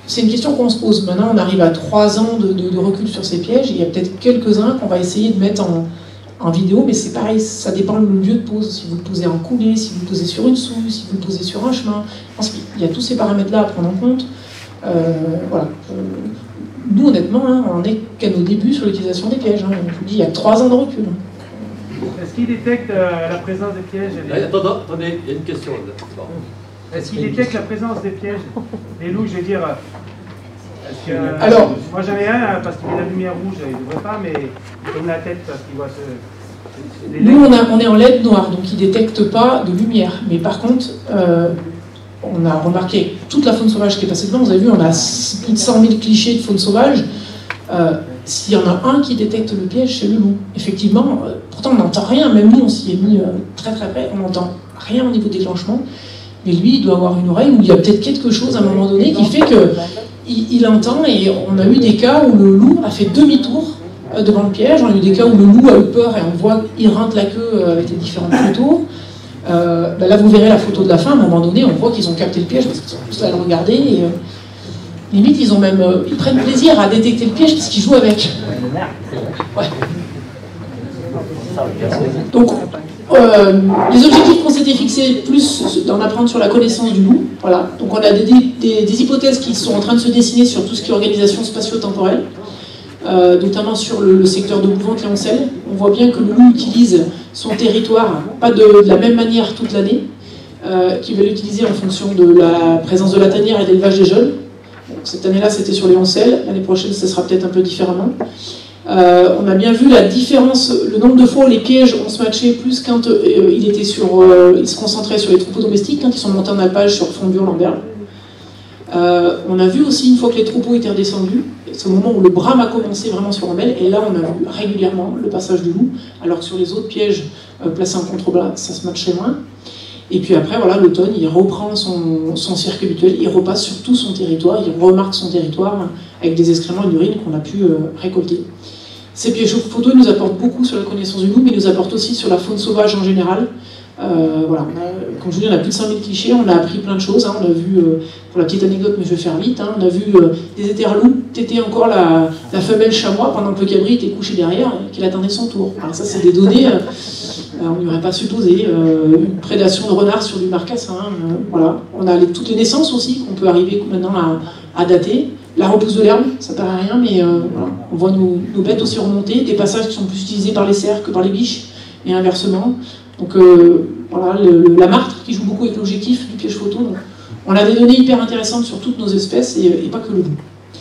c'est une question qu'on se pose. Maintenant, on arrive à trois ans de, de, de recul sur ces pièges, et il y a peut-être quelques-uns qu'on va essayer de mettre en, en vidéo, mais c'est pareil, ça dépend du lieu de pose. Si vous le posez en coulée, si vous le posez sur une souille, si vous le posez sur un chemin, je pense qu'il y a tous ces paramètres-là à prendre en compte. Euh, voilà. Euh, nous, honnêtement, hein, on n'est qu'à nos débuts sur l'utilisation des pièges. Hein. Je vous dis, il y a trois ans de recul. Est-ce qu'il détecte euh, la présence des pièges et les... Attendez, attendez, il y a une question. Est-ce qu'il détecte la présence des pièges? Les loups, je veux dire... Que, euh, Alors, moi j'en ai un parce qu'il met la lumière rouge, il ne devrait pas, mais il tourne la tête parce qu'il voit ce... Nous, on, a, on est en L E D noir, donc il ne détecte pas de lumière. Mais par contre, euh, on a remarqué toute la faune sauvage qui est passée devant. Vous avez vu, on a plus de cent mille clichés de faune sauvage. Euh, S'il y en a un qui détecte le piège, c'est le loup. Effectivement, euh, pourtant on n'entend rien, même nous on s'y est mis euh, très très près, on n'entend rien au niveau déclenchement. Mais lui, il doit avoir une oreille où il y a peut-être quelque chose à un moment donné qui fait que il, il entend, et on a eu des cas où le loup a fait demi-tour euh, devant le piège. On a eu des cas où le loup a eu peur et on voit qu'il rentre la queue euh, avec les différentes photos. Euh, ben là, vous verrez la photo de la fin. À un moment donné, on voit qu'ils ont capté le piège parce qu'ils sont tous là à le regarder. Et, euh, limite, ils ont même, euh, ils prennent plaisir à détecter le piège parce qu'ils jouent avec. Ouais. Donc, euh, les objectifs qu'on s'était fixés, plus d'en apprendre sur la connaissance du loup. Voilà. Donc, on a des, des, des hypothèses qui sont en train de se dessiner sur tout ce qui est organisation spatio-temporelle, euh, notamment sur le, le secteur de Bouvante-Léoncelle. On voit bien que le loup utilise son territoire, pas de, de la même manière toute l'année, euh, qu'il va l'utiliser en fonction de la présence de la tanière et d'élevage des jeunes. Donc, cette année-là, c'était sur Léoncelle. L'année prochaine, ça sera peut-être un peu différemment. Euh, on a bien vu la différence, le nombre de fois où les pièges ont se matché plus quand euh, il, était sur, euh, il se concentrait sur les troupeaux domestiques, quand ils sont montés en alpage sur Fontvio-Lambert. Euh, on a vu aussi, une fois que les troupeaux étaient redescendus, c'est au moment où le brame a commencé vraiment sur Lambert, et là on a vu régulièrement le passage du loup, alors que sur les autres pièges euh, placés en contrebas, ça se matchait moins. Et puis après, voilà, l'automne, il reprend son, son cirque habituel, il repasse sur tout son territoire, il remarque son territoire avec des excréments et d'urine qu'on a pu euh, récolter. Ces pièges photos nous apportent beaucoup sur la connaissance du loup, mais ils nous apportent aussi sur la faune sauvage en général. Euh, voilà, on a, comme je vous dis, on a plus de cinq mille clichés, on a appris plein de choses. Hein, on a vu, euh, pour la petite anecdote, mais je vais faire vite, hein, on a vu euh, des éterloups téter encore la, la femelle chamois pendant que le cabri était couché derrière et qu'il attendait son tour. Alors ça, c'est des données, euh, euh, on n'y aurait pas supposé. Euh, une prédation de renard sur du marcassin. Euh, voilà. On a les, toutes les naissances aussi qu'on peut arriver maintenant à, à dater. La repousse de l'herbe, ça paraît rien, mais euh, voilà. On voit nos, nos bêtes aussi remonter, des passages qui sont plus utilisés par les cerfs que par les biches, et inversement. Donc euh, voilà, le, le, la martre qui joue beaucoup avec l'objectif du piège photo. Donc, on a des données hyper intéressantes sur toutes nos espèces, et, et pas que le loup.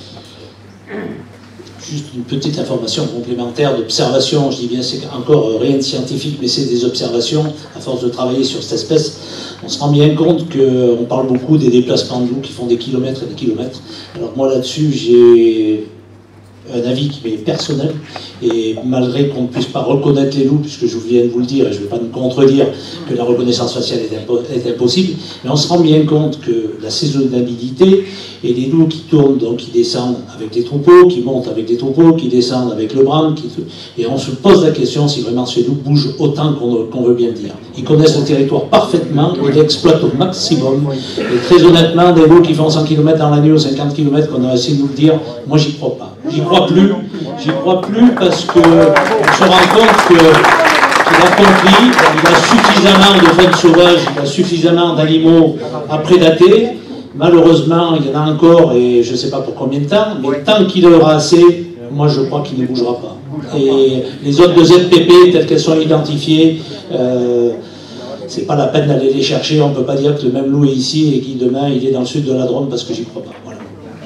Juste une petite information complémentaire d'observation, je dis bien, c'est encore rien de scientifique, mais c'est des observations. À force de travailler sur cette espèce, on se rend bien compte qu'on parle beaucoup des déplacements de loups qui font des kilomètres et des kilomètres. Alors moi là-dessus, j'ai un avis qui est personnel, et malgré qu'on ne puisse pas reconnaître les loups, puisque je viens de vous le dire, et je ne vais pas me contredire que la reconnaissance faciale est, impo est impossible, mais on se rend bien compte que la saisonnalité et les loups qui tournent, donc qui descendent avec des troupeaux, qui montent avec des troupeaux, qui descendent avec le brame, qui... et on se pose la question si vraiment ces loups bougent autant qu'on qu'on veut bien dire. Ils connaissent le territoire parfaitement, ils l'exploitent au maximum, et très honnêtement, des loups qui font cent kilomètres dans la nuit ou cinquante kilomètres, qu'on a essayé de nous le dire, moi j'y crois pas. J'y crois plus, j'y crois plus parce qu'on se rend compte que qu'il a compris, il a suffisamment de faune sauvage, il a suffisamment d'animaux à prédater. Malheureusement, il y en a encore, et je ne sais pas pour combien de temps, mais tant qu'il en aura assez, moi je crois qu'il ne bougera pas. Et les autres de Z P P, telles qu'elles sont identifiées, euh, c'est pas la peine d'aller les chercher, on ne peut pas dire que le même loup est ici et qu'il demain il est dans le sud de la Drôme parce que j'y crois pas. Voilà.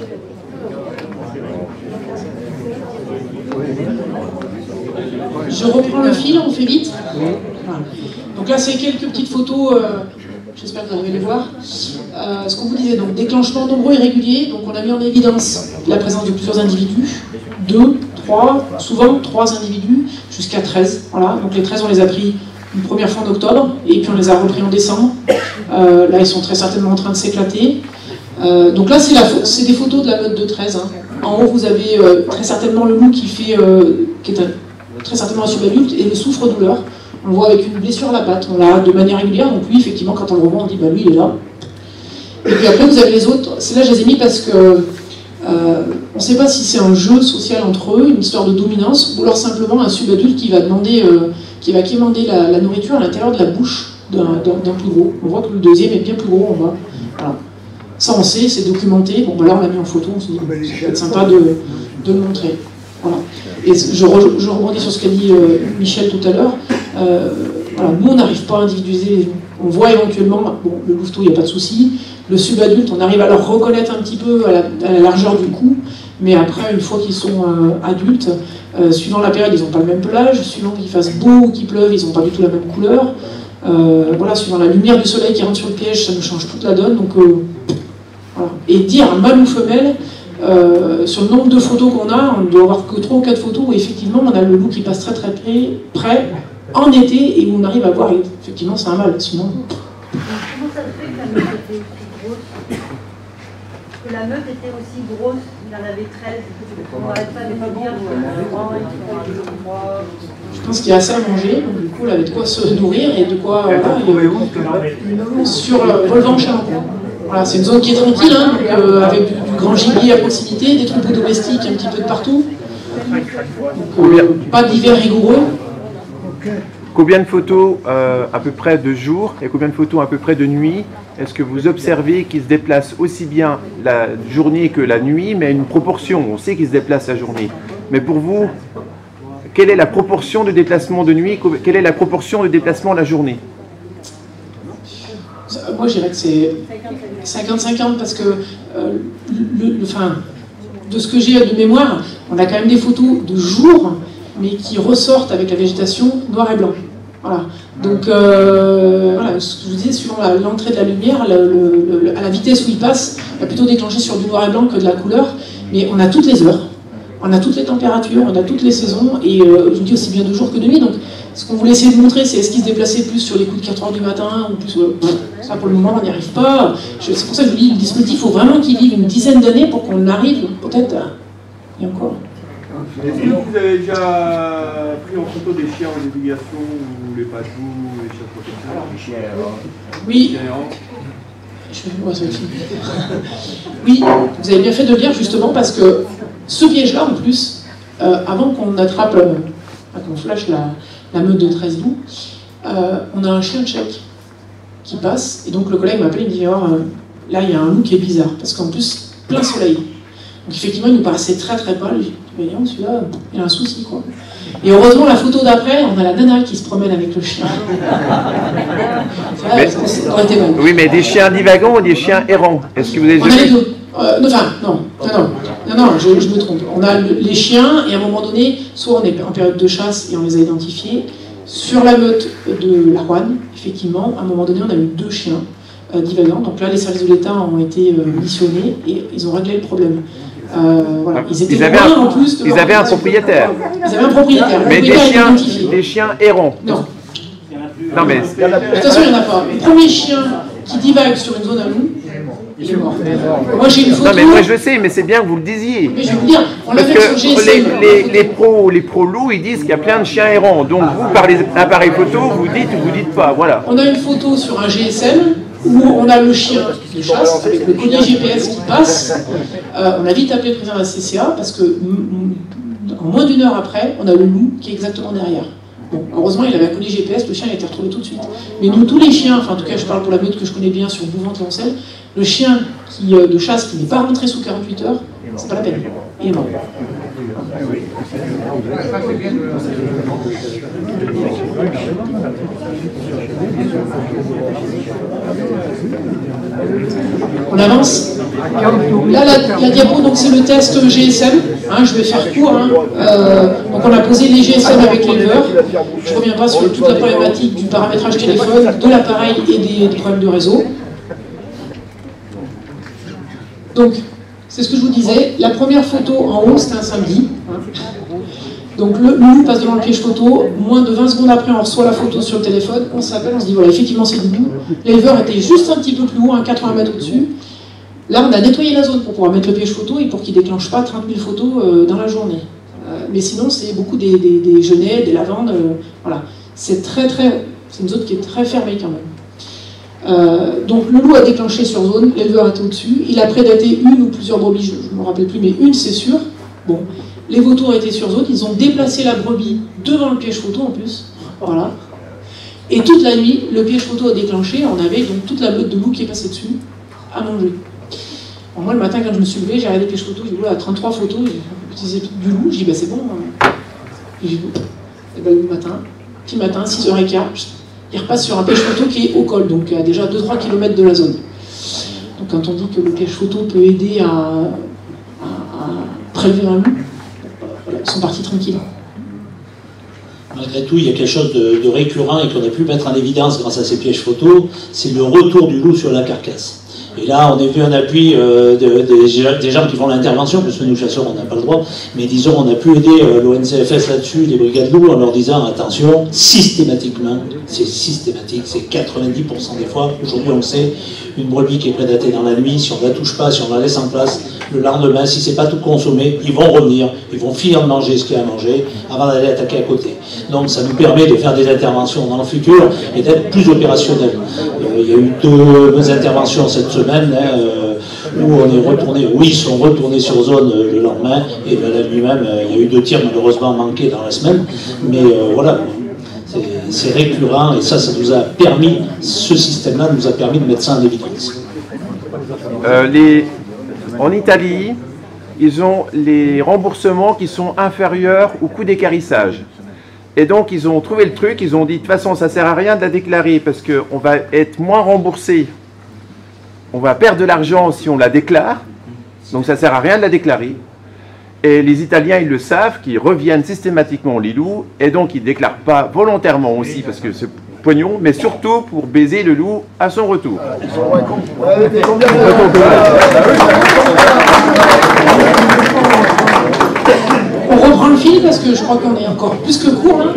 Je reprends le fil, on fait vite. Voilà. Donc là, c'est quelques petites photos, euh, j'espère que vous allez les voir. Euh, ce qu'on vous disait, donc déclenchement nombreux et régulier. Donc on a mis en évidence la présence de plusieurs individus, deux, trois, souvent trois individus, jusqu'à treize. Voilà. Donc les treize, on les a pris une première fois en octobre, et puis on les a repris en décembre. Euh, là, ils sont très certainement en train de s'éclater. Euh, donc là, c'est des photos de la meute de treize. Hein. En haut, vous avez euh, très certainement le loup qui, fait, euh, qui est un, très certainement un subadulte, et le souffre-douleur. On le voit avec une blessure à la patte, on l'a de manière régulière, donc lui, effectivement, quand on le revoit, on dit, bah lui, il est là. Et puis après, vous avez les autres. C'est là, je les ai mis parce que Euh, on ne sait pas si c'est un jeu social entre eux, une histoire de dominance, ou alors simplement un subadulte qui va demander, euh, qui va quémander la, la nourriture à l'intérieur de la bouche d'un plus gros. On voit que le deuxième est bien plus gros en bas. Voilà. Ça on sait, c'est documenté. Bon, ben là on l'a mis en photo, on se dit que c'est peut-être sympa de, de le montrer. Voilà. Et je, re, je rebondis sur ce qu'a dit euh, Michel tout à l'heure. Euh, voilà, nous on n'arrive pas à individualiser les loups. On voit éventuellement, bon, le louveteau, il n'y a pas de souci. Le subadulte, on arrive à leur reconnaître un petit peu à la, à la largeur du cou, mais après, une fois qu'ils sont euh, adultes, euh, suivant la période, ils n'ont pas le même pelage, suivant qu'il fasse beau ou qu'il pleuve, ils n'ont pas du tout la même couleur. Euh, voilà, suivant la lumière du soleil qui rentre sur le piège, ça nous change toute la donne. Donc, euh, voilà. Et dire mâle ou femelle, euh, sur le nombre de photos qu'on a, on ne doit avoir que trois ou quatre photos où effectivement on a le loup qui passe très très près, près en été, et où on arrive à voir effectivement c'est un mâle, sinon... Comment ça se fait que la meute était aussi grosse? Que la meute était aussi grosse, il y en avait treize, on n'arrête pas de me dire je pense qu'il y a assez à manger, donc du coup elle avait de quoi se nourrir et de quoi... Voilà, et, sur euh, Volvan-Charenton. Voilà, c'est une zone qui est tranquille, hein, donc, euh, avec du, du grand gibier à proximité, des troupeaux domestiques un petit peu de partout. Donc, euh, pas d'hiver rigoureux. Combien de photos euh, à peu près de jour et combien de photos à peu près de nuit est-ce que vous observez qu'ils se déplacent aussi bien la journée que la nuit, mais à une proportion? On sait qu'ils se déplacent la journée. Mais pour vous, quelle est la proportion de déplacement de nuit? Quelle est la proportion de déplacement la journée? Moi, je dirais que c'est cinquante cinquante parce que, euh, le, le, enfin, de ce que j'ai de mémoire, on a quand même des photos de jour, mais qui ressortent avec la végétation noir et blanc. Voilà. Donc, euh, voilà, ce que je vous disais, suivant l'entrée de la lumière, le, le, le, à la vitesse où il passe, il va plutôt déclencher sur du noir et blanc que de la couleur. Mais on a toutes les heures, on a toutes les températures, on a toutes les saisons, et euh, je vous dis aussi bien de jour que de nuit. Donc, ce qu'on voulait essayer de montrer, c'est est-ce qu'il se déplaçait plus sur les coups de quatre heures du matin, ou plus. Euh, ça, pour le moment, on n'y arrive pas. C'est pour ça que je vous dis, le dispositif, il faut vraiment qu'il vive une dizaine d'années pour qu'on arrive, peut-être, à... et encore. Est-ce que vous avez déjà pris en photo des chiens en navigation ou les patous, les chiens de protection? Les chiens errants. Oui. Je vais voir ça aussi. Oui, vous avez bien fait de le dire justement parce que ce piège-là, en plus, euh, avant qu'on attrape, euh, qu'on flash la, la meute de treize loups, euh, on a un chien tchèque qui passe, et donc le collègue m'appelle, il me dit oh, euh, là il y a un loup qui est bizarre, parce qu'en plus, plein soleil. Donc effectivement, il nous paraissait très très pâle. J'ai dit, voyons, celui-là, il y a un souci, quoi. Et heureusement, la photo d'après, on a la nana qui se promène avec le chien. Mais, ça aurait été bon. Oui, mais des chiens divagants ou des chiens errants? Est-ce que vous avez On a les deux. Euh, enfin, non, non, non, non, non je, je me trompe. On a le, les chiens, et à un moment donné, soit on est en période de chasse et on les a identifiés. Sur la meute de la Roanne, effectivement, à un moment donné, on a eu deux chiens euh, divagants. Donc là, les services de l'État ont été euh, missionnés et ils ont réglé le problème. Euh, voilà. Ils étaient ils avaient loin un, en plus de ils avaient un propriétaire. Ils avaient un propriétaire. Mais des chiens, des chiens errants. Non. Non mais. De toute façon, il n'y en a pas. Le premier chien qui divague sur une zone à loup, il est mort. Moi, j'ai une photo. Non mais moi je sais, mais c'est bien que vous le disiez. Mais je vais vous dire, on l'a Parce fait sur G S M. que les, les, les pros, les pros loups, ils disent qu'il y a plein de chiens errants. Donc vous, par les appareils photo, vous dites ou vous dites pas. Voilà. On a une photo sur un G S M où on a le chien de chasse avec le collier G P S qui passe. Euh, on a vite appelé le président de la C C A parce que en moins d'une heure après, on a le loup qui est exactement derrière. Bon, heureusement, il avait un collier G P S, le chien a été retrouvé tout de suite. Mais nous, tous les chiens, enfin en tout cas, je parle pour la meute que je connais bien sur Bouvante-Lancel, le chien qui, euh, de chasse qui n'est pas rentré sous quarante-huit heures, c'est pas la peine. Il est mort. On avance. Là, la, la diapo, donc c'est le test G S M. Hein, je vais faire court. Hein. Euh, donc on a posé les G S M avec l'éleveur. Je ne reviens pas sur toute la problématique du paramétrage téléphone, de l'appareil et des, des problèmes de réseau. Donc, c'est ce que je vous disais. La première photo en haut, c'était un samedi. Donc le loup passe devant le piège photo, moins de vingt secondes après on reçoit la photo sur le téléphone, on s'appelle, on se dit voilà effectivement c'est le loup. L'éleveur était juste un petit peu plus haut, à quatre-vingts mètres au-dessus. Là on a nettoyé la zone pour pouvoir mettre le piège photo et pour qu'il ne déclenche pas trente mille photos euh, dans la journée. Euh, mais sinon c'est beaucoup des, des, des genêts, des lavandes, euh, voilà. C'est très très, c'est une zone qui est très fermée quand même. Euh, donc le loup a déclenché sur zone, l'éleveur était au-dessus, il a prédaté une ou plusieurs brebis, je ne me rappelle plus, mais une c'est sûr. Bon, les vautours étaient sur zone, ils ont déplacé la brebis devant le piège photo en plus, voilà. Et toute la nuit, le piège photo a déclenché, on avait donc toute la meute de loups qui est passée dessus à manger. Bon, moi le matin quand je me suis levé, j'ai regardé le piège photo, j'ai dit voilà, trente-trois photos, j'ai du loup, j'ai dit bah c'est bon. Et j'ai dit, et ben, le matin, petit matin, six heures quinze, il repasse sur un piège photo qui est au col, donc à déjà deux à trois kilomètres de la zone. Donc quand on dit que le piège photo peut aider à, à, à prélever un loup, voilà, ils sont partis tranquilles. Malgré tout, il y a quelque chose de, de récurrent et qu'on a pu mettre en évidence grâce à ces pièges photos, c'est le retour du loup sur la carcasse. Et là, on a vu un appui euh, de, de, des gens qui font l'intervention, parce que nous, chasseurs, on n'a pas le droit, mais disons, on a pu aider euh, l'O N C F S là-dessus, les brigades loups, en leur disant, attention, systématiquement, c'est systématique, c'est quatre-vingt-dix pour cent des fois, aujourd'hui on le sait, une brebis qui est prédatée dans la nuit, si on ne la touche pas, si on la laisse en place, le lendemain, si c'est pas tout consommé, ils vont revenir, ils vont finir de manger ce qu'il y a à manger, avant d'aller attaquer à côté. Donc ça nous permet de faire des interventions dans le futur et d'être plus opérationnels. Euh, il y a eu deux interventions cette semaine hein, euh, où on est retourné, oui, ils sont retournés sur zone euh, le lendemain, et ben, la nuit même, euh, il y a eu deux tirs malheureusement manqués dans la semaine, mais euh, voilà, c'est récurrent et ça, ça nous a permis, ce système-là nous a permis de mettre ça en évidence. Euh, les... En Italie, ils ont les remboursements qui sont inférieurs au coût d'équarrissage. Et donc, ils ont trouvé le truc, ils ont dit, de toute façon, ça ne sert à rien de la déclarer, parce qu'on va être moins remboursé, on va perdre de l'argent si on la déclare, donc ça ne sert à rien de la déclarer. Et les Italiens, ils le savent, qu'ils reviennent systématiquement les loups, et donc ils ne déclarent pas volontairement aussi, parce que c'est pognon, mais surtout pour baiser le loup à son retour. On reprend le fil parce que je crois qu'on est encore plus que court là.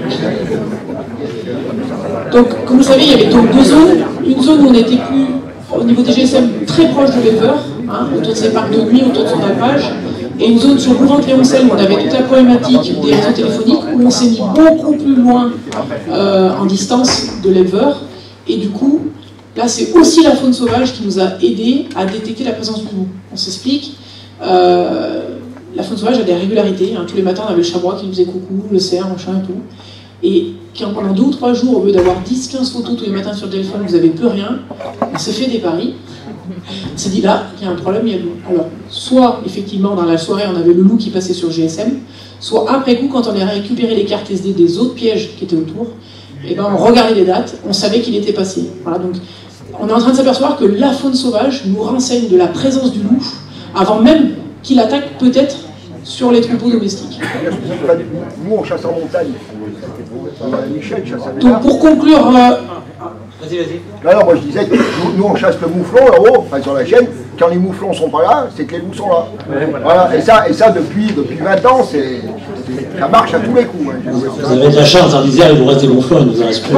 Donc, comme vous savez, il y avait donc deux zones. Une zone où on était plus, au niveau des G S M, très proche de l'éleveur, hein, autour de ses parcs de nuit, autour de son alpage. Et une zone sur Bouvante-Léoncel où on avait toute la problématique des réseaux téléphoniques, où on s'est mis beaucoup plus loin euh, en distance de l'éleveur. Et du coup, là, c'est aussi la faune sauvage qui nous a aidés à détecter la présence du loup. On s'explique. Euh, la faune sauvage a des régularités. Hein. Tous les matins, on avait le chamois qui nous faisait coucou, le cerf, le chat et tout. Et quand pendant deux ou trois jours, au lieu d'avoir dix quinze photos tous les matins sur le téléphone, vous n'avez plus rien, on s'est fait des paris. On s'est dit là, il y a un problème, il y a le loup. Alors, soit effectivement dans la soirée, on avait le loup qui passait sur G S M, soit après coup, quand on a récupéré les cartes S D des autres pièges qui étaient autour, et ben on regardait les dates, on savait qu'il était passé. Voilà, donc on est en train de s'apercevoir que la faune sauvage nous renseigne de la présence du loup avant même qu'il attaque peut-être sur les troupeaux domestiques. Nous, on chasse en montagne. Michel chasse à Donc pour conclure... Euh... Vas-y, vas-y. Non, non, moi je disais que nous, nous, on chasse le mouflon là-haut, enfin sur la chaîne. Quand les mouflons sont pas là, c'est que les loups sont là. Ouais, voilà. Voilà. Et ça, et ça depuis, depuis vingt ans, c'est, ça marche à tous les coups. Hein. Vous avez de la chance, en Isère, il vous reste des mouflons, il nous en reste plus.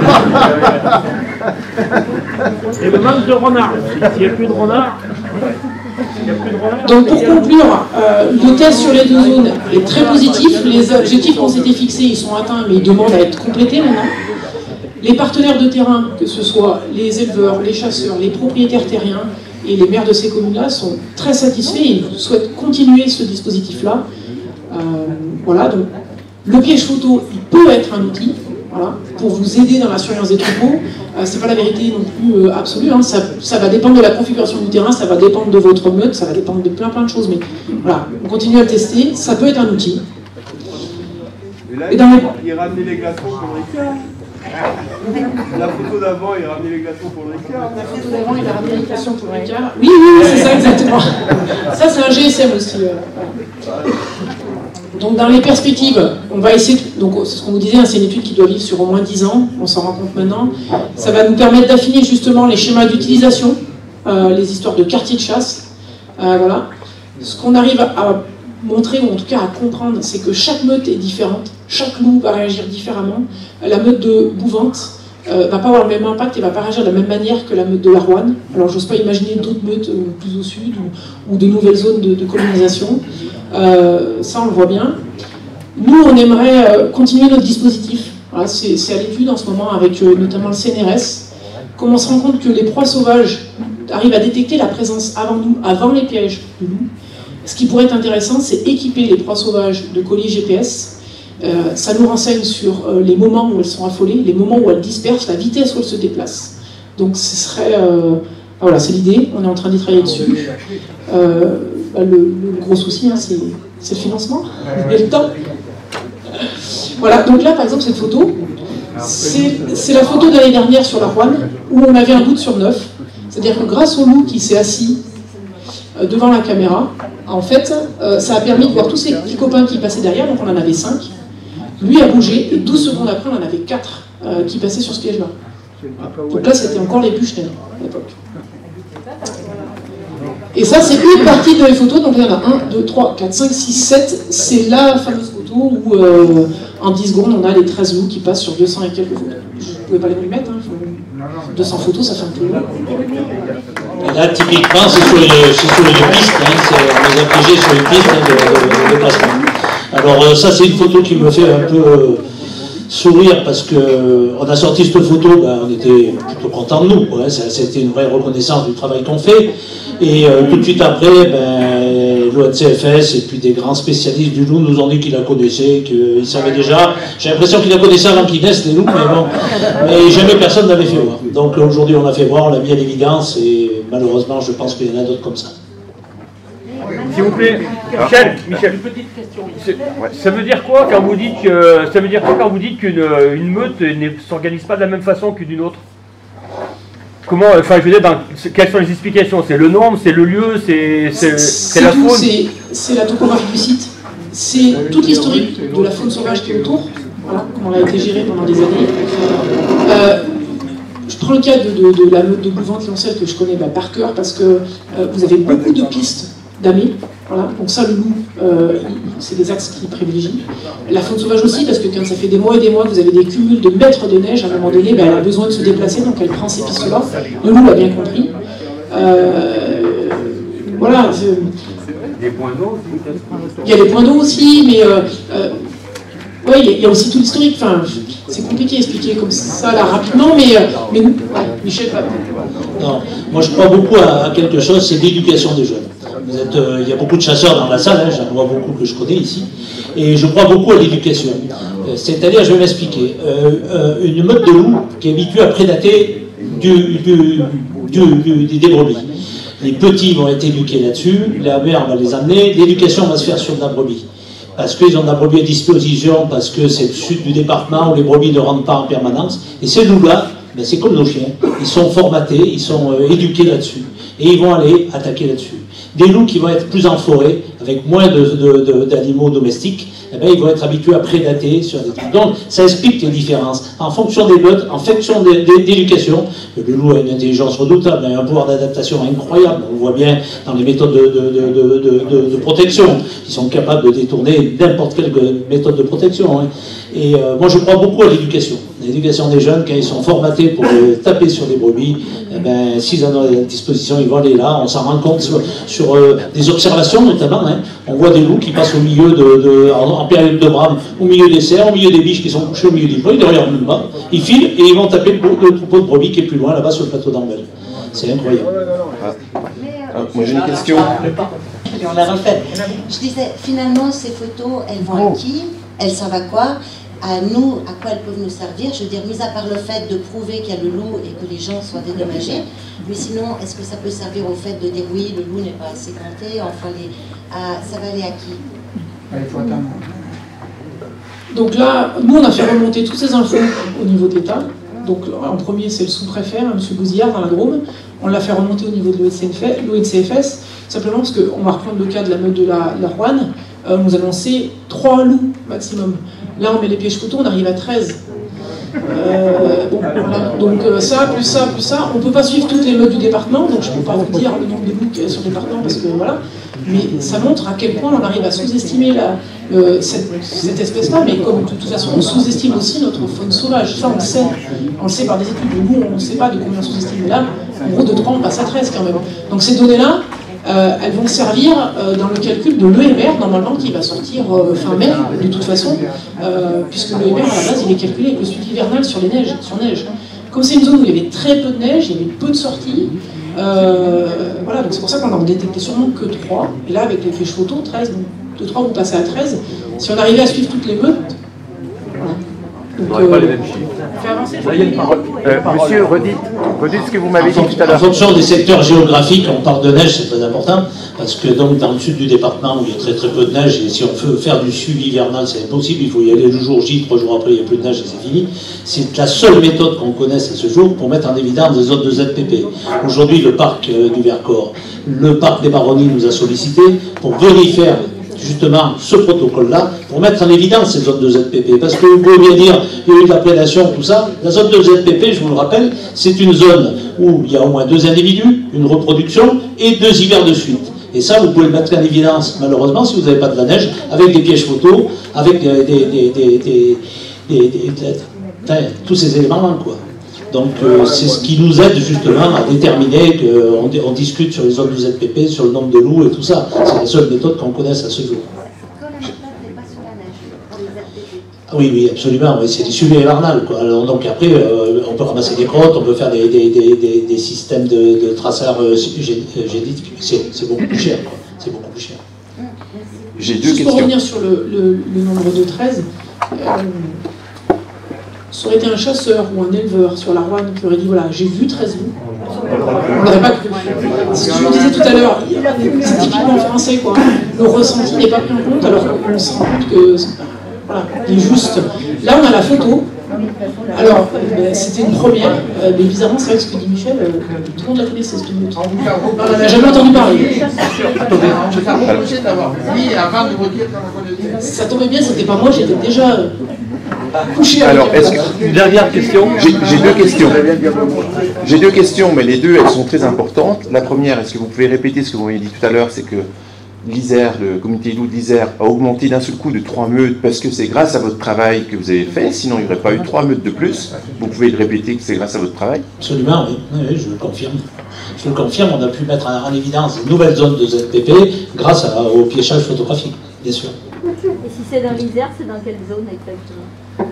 Et le manque de renards, s'il n'y a plus de renards... Donc pour conclure, euh, le test sur les deux zones est très positif. Les objectifs qu'on s'était fixés, ils sont atteints, mais ils demandent à être complétés maintenant. Les partenaires de terrain, que ce soit les éleveurs, les chasseurs, les propriétaires terriens et les maires de ces communes-là, sont très satisfaits et ils souhaitent continuer ce dispositif-là. Euh, voilà, donc le piège photo, il peut être un outil. Voilà, pour vous aider dans la surveillance des troupeaux. Euh, c'est pas la vérité non plus euh, absolue, hein. ça, ça va dépendre de la configuration du terrain, ça va dépendre de votre meute, ça va dépendre de plein plein de choses, mais voilà, on continue à le tester, ça peut être un outil. Et là, Et dans les... il ramenait les glaçons pour le Ricard. La photo d'avant, il ramenait les glaçons pour le Ricard. La photo d'avant, il a ramené les glaçons pour le Ricard. Oui, oui, oui, c'est ça exactement. Ça, c'est un G S M aussi. Euh, voilà. Donc dans les perspectives, on va essayer, donc c'est ce qu'on vous disait, hein, c'est une étude qui doit vivre sur au moins dix ans, on s'en rend compte maintenant. Ça va nous permettre d'affiner justement les schémas d'utilisation, euh, les histoires de quartiers de chasse. Euh, voilà. Ce qu'on arrive à montrer, ou en tout cas à comprendre, c'est que chaque meute est différente, chaque loup va réagir différemment. La meute de Bouvante ne euh, va pas avoir le même impact et ne va pas réagir de la même manière que la meute de l'Arouane. Alors j'ose pas imaginer d'autres meutes euh, plus au sud ou, ou de nouvelles zones de, de colonisation. Euh, ça on le voit bien. Nous on aimerait euh, continuer notre dispositif. Voilà, c'est à l'étude en ce moment avec euh, notamment le C N R S. comme on se rend compte que les proies sauvages arrivent à détecter la présence avant nous, avant les pièges de loups, ce qui pourrait être intéressant, c'est équiper les proies sauvages de colliers G P S. Euh, ça nous renseigne sur euh, les moments où elles sont affolées, les moments où elles dispersent, la vitesse où elles se déplacent. Donc ce serait... Euh, voilà, c'est l'idée, on est en train d'y travailler dessus. Euh, bah, le, le gros souci, hein, c'est le financement et le temps. Voilà, donc là par exemple cette photo, c'est la photo de l'année dernière sur la Roanne, où on avait un doute sur neuf. C'est-à-dire que grâce au loup qui s'est assis euh, devant la caméra, en fait, euh, ça a permis de voir tous ces petits copains qui passaient derrière, donc on en avait cinq. Lui a bougé, et douze secondes après, on en avait quatre euh, qui passaient sur ce piège-là. Donc là, c'était encore les bûches à l'époque. Et ça, c'est une partie de les photos, donc il y en a un, deux, trois, quatre, cinq, six, sept. C'est la fameuse photo où, euh, en dix secondes, on a les treize loups qui passent sur deux cents et quelques photos. Je ne pouvais pas les mettre, hein, deux cents photos, ça fait un peu long. Et là, typiquement, c'est sur, sur les pistes, hein, on les a piégés sur les pistes hein, de, de, de placement. Alors euh, ça, c'est une photo qui me fait un peu euh, sourire, parce que euh, on a sorti cette photo, ben, on était plutôt contents de nous, hein, c'était une vraie reconnaissance du travail qu'on fait. Et euh, tout de suite après, ben, l'O N C F S et puis des grands spécialistes du loup nous ont dit qu'ils la connaissaient, qu'ils savaient déjà. J'ai l'impression qu'ils la connaissaient avant qu'ils naissent, les loups, mais bon. Mais jamais personne n'avait fait voir. Donc aujourd'hui, on l'a fait voir, on l'a mis à l'évidence, et malheureusement, je pense qu'il y en a d'autres comme ça. S'il vous plaît, Michel, Michel, une petite question. Ça veut dire quoi quand vous dites que ça veut dire quoi quand vous dites qu'une une meute ne s'organise pas de la même façon qu'une autre? Comment, enfin, je veux dire, dans, quelles sont les explications? C'est le nombre, c'est le lieu, c'est la faune? C'est la topographie du site, c'est toute l'historique de la faune sauvage qui est autour, voilà, comment elle a été gérée pendant des années. Euh, je prends le cas de, de, de la meute de Bouvante-Lioncelle que je connais bah, par cœur, parce que euh, vous avez beaucoup de pistes d'amis. Voilà. Donc ça, le loup, euh, c'est des axes qu'il privilégie. La faune sauvage aussi, parce que quand ça fait des mois et des mois que vous avez des cumuls de mètres de neige, à un moment donné, ben, elle a besoin de se déplacer, donc elle prend ces pistes-là. Le loup l'a bien compris. Euh, voilà. Des points d'eau aussi, peut-être. Il y a des points d'eau aussi, mais euh, euh, ouais, il y a aussi tout l'historique. Enfin, c'est compliqué à expliquer comme ça là rapidement, mais, euh, mais ouais, Michel, pas. Non, moi je crois beaucoup à, à quelque chose, c'est l'éducation des jeunes. Vous êtes, euh, il y a beaucoup de chasseurs dans la salle, hein, j'en vois beaucoup que je connais ici, et je crois beaucoup à l'éducation. Euh, C'est-à-dire, je vais m'expliquer, euh, euh, une meute de loups qui est habituée à prédater du, du, du, du, des brebis. Les petits vont être éduqués là-dessus, la mère va les amener, l'éducation va se faire sur de la brebis. Parce qu'ils ont de la brebis à disposition, parce que c'est le sud du département où les brebis ne rentrent pas en permanence. Et ces loups-là, ben c'est comme nos chiens, ils sont formatés, ils sont euh, éduqués là-dessus. Et ils vont aller attaquer là-dessus. Des loups qui vont être plus en forêt, avec moins d'animaux domestiques, eh bien, ils vont être habitués à prédater sur des trucs. Donc, ça explique les différences. En fonction des meutes, en fonction de, de, d'éducation, le loup a une intelligence redoutable, il a un pouvoir d'adaptation incroyable. On le voit bien dans les méthodes de, de, de, de, de, de protection. Ils sont capables de détourner n'importe quelle méthode de protection. Hein. Et euh, moi, je crois beaucoup à l'éducation. L'éducation des jeunes, quand ils sont formatés pour euh, taper sur des brebis, eh ben, s'ils en ont à disposition, ils vont aller là. On s'en rend compte sur, sur euh, des observations notamment. Hein. On voit des loups qui passent au milieu de, de en, en période de brame, au milieu des cerfs, au milieu des biches qui sont couchées au milieu des prés, ils ne regardent même pas. Ils filent et ils vont taper le, le troupeau de brebis qui est plus loin, là-bas sur le plateau d'Ambel. C'est incroyable. Ah. Ah, moi j'ai une question. On l'a refait. Je disais, finalement, ces photos, elles vont à qui? Elles servent à quoi? À nous, à quoi elles peuvent nous servir? Je veux dire, mis à part le fait de prouver qu'il y a le loup et que les gens soient dédommagés, mais sinon, est-ce que ça peut servir au fait de dire oui, le loup n'est pas assez compté, enfin, les, à, ça va aller à qui? Donc là, nous, on a fait remonter toutes ces infos au niveau de l'État. Donc en premier, c'est le sous-préfet, hein, M. Bouzillard, dans la Drôme. On l'a fait remonter au niveau de l'O N C F S, simplement parce qu'on va reprendre le cas de la meute de la, la Roanne. Euh, on nous annonçait trois loups maximum. Là, on met les pièges photos, on arrive à treize. Euh, bon, voilà. Donc euh, ça, plus ça, plus ça. On ne peut pas suivre toutes les meutes du département, donc je ne peux pas vous dire le nombre de loups qu'il y a sur le département, parce que voilà. Mais ça montre à quel point on arrive à sous-estimer euh, cette, cette espèce-là, mais comme de toute façon, on sous-estime aussi notre faune sauvage. Ça, on le sait. On le sait par des études. Nous, on ne sait pas de combien on sous-estime. Mais là, en gros, de trois, on passe à treize quand même. Donc ces données-là, Euh, elles vont servir euh, dans le calcul de l'E M R, normalement, qui va sortir euh, fin mai, de toute façon, euh, puisque l'E M R, à la base, il est calculé avec le suivi hivernal sur les neiges, sur neige. Comme c'est une zone où il y avait très peu de neige, il y avait peu de sorties, euh, voilà, donc c'est pour ça qu'on en détectait sûrement que trois. Et là, avec les fiches photos, treize, donc de trois vous passez à treize. Si on arrivait à suivre toutes les meutes, voilà. Donc, on n'aurait pas euh, les mêmes chiffres. fait avancer. Là, il y a une parole. Euh, monsieur, redites, redites ce que vous m'avez dit tout à En l'heure. fonction des secteurs géographiques, on parle de neige, c'est très important, parce que donc dans le sud du département où il y a très très peu de neige, et si on veut faire du suivi hivernal, c'est impossible, il faut y aller le jour J, trois jours après il n'y a plus de neige et c'est fini. C'est la seule méthode qu'on connaisse à ce jour pour mettre en évidence des zones de Z P P. Aujourd'hui, le parc euh, du Vercors, le parc des Baronnies nous a sollicité pour venir faire justement ce protocole-là pour mettre en évidence ces zones de Z P P. Parce que vous pouvez bien dire, il y a eu de la prédation, tout ça. La zone de Z P P, je vous le rappelle, c'est une zone où il y a au moins deux individus, une reproduction et deux hivers de suite. Et ça, vous pouvez le mettre en évidence, malheureusement, si vous n'avez pas de la neige, avec des pièges photos, avec des, des, des, des, des, des, des, enfin, tous ces éléments-là, quoi. Donc euh, c'est ce qui nous aide justement à déterminer qu'on on discute sur les zones de Z P P, sur le nombre de loups et tout ça. C'est la seule méthode qu'on connaisse à ce jour. Ah oui, oui, absolument, oui, c'est des suivis hivernales, quoi. Alors, donc après, euh, on peut ramasser des crottes, on peut faire des, des, des, des, des systèmes de, de traçage euh, génétique, c'est beaucoup plus cher, quoi. C'est beaucoup plus cher. J'ai deux Juste questions. pour revenir sur le, le, le nombre de treize, euh, ça aurait été un chasseur ou un éleveur sur la Roanne qui aurait dit voilà, j'ai vu treize loups. On n'aurait pas cru. C'est ce que je vous disais tout à l'heure, c'est typiquement français, quoi. Le ressenti n'est pas pris en compte alors qu'on se rend compte que voilà, il est juste. Là, on a la photo. Alors, euh, c'était une première, euh, mais bizarrement, c'est vrai que ce que dit Michel, euh, tout le monde la connaissait, cette minute. On n'en a jamais entendu parler. Ça tombait bien, c'était pas moi, j'étais déjà euh, couché avec. Alors, est-ce que... Une dernière question. J'ai j'ai deux questions. J'ai deux questions, mais les deux, elles sont très importantes. La première, est-ce que vous pouvez répéter ce que vous m'avez dit tout à l'heure, c'est que l'Isère, le comité loup de l'Isère, a augmenté d'un seul coup de trois meutes parce que c'est grâce à votre travail que vous avez fait, sinon il n'y aurait pas eu trois meutes de plus. Vous pouvez le répéter que c'est grâce à votre travail? Absolument, oui. Oui, oui, je le confirme. Je le confirme, on a pu mettre en, en évidence de nouvelles zones de Z P P grâce à, au piéchage photographique, bien sûr. Et si c'est dans l'Isère, c'est dans quelle zone exactement?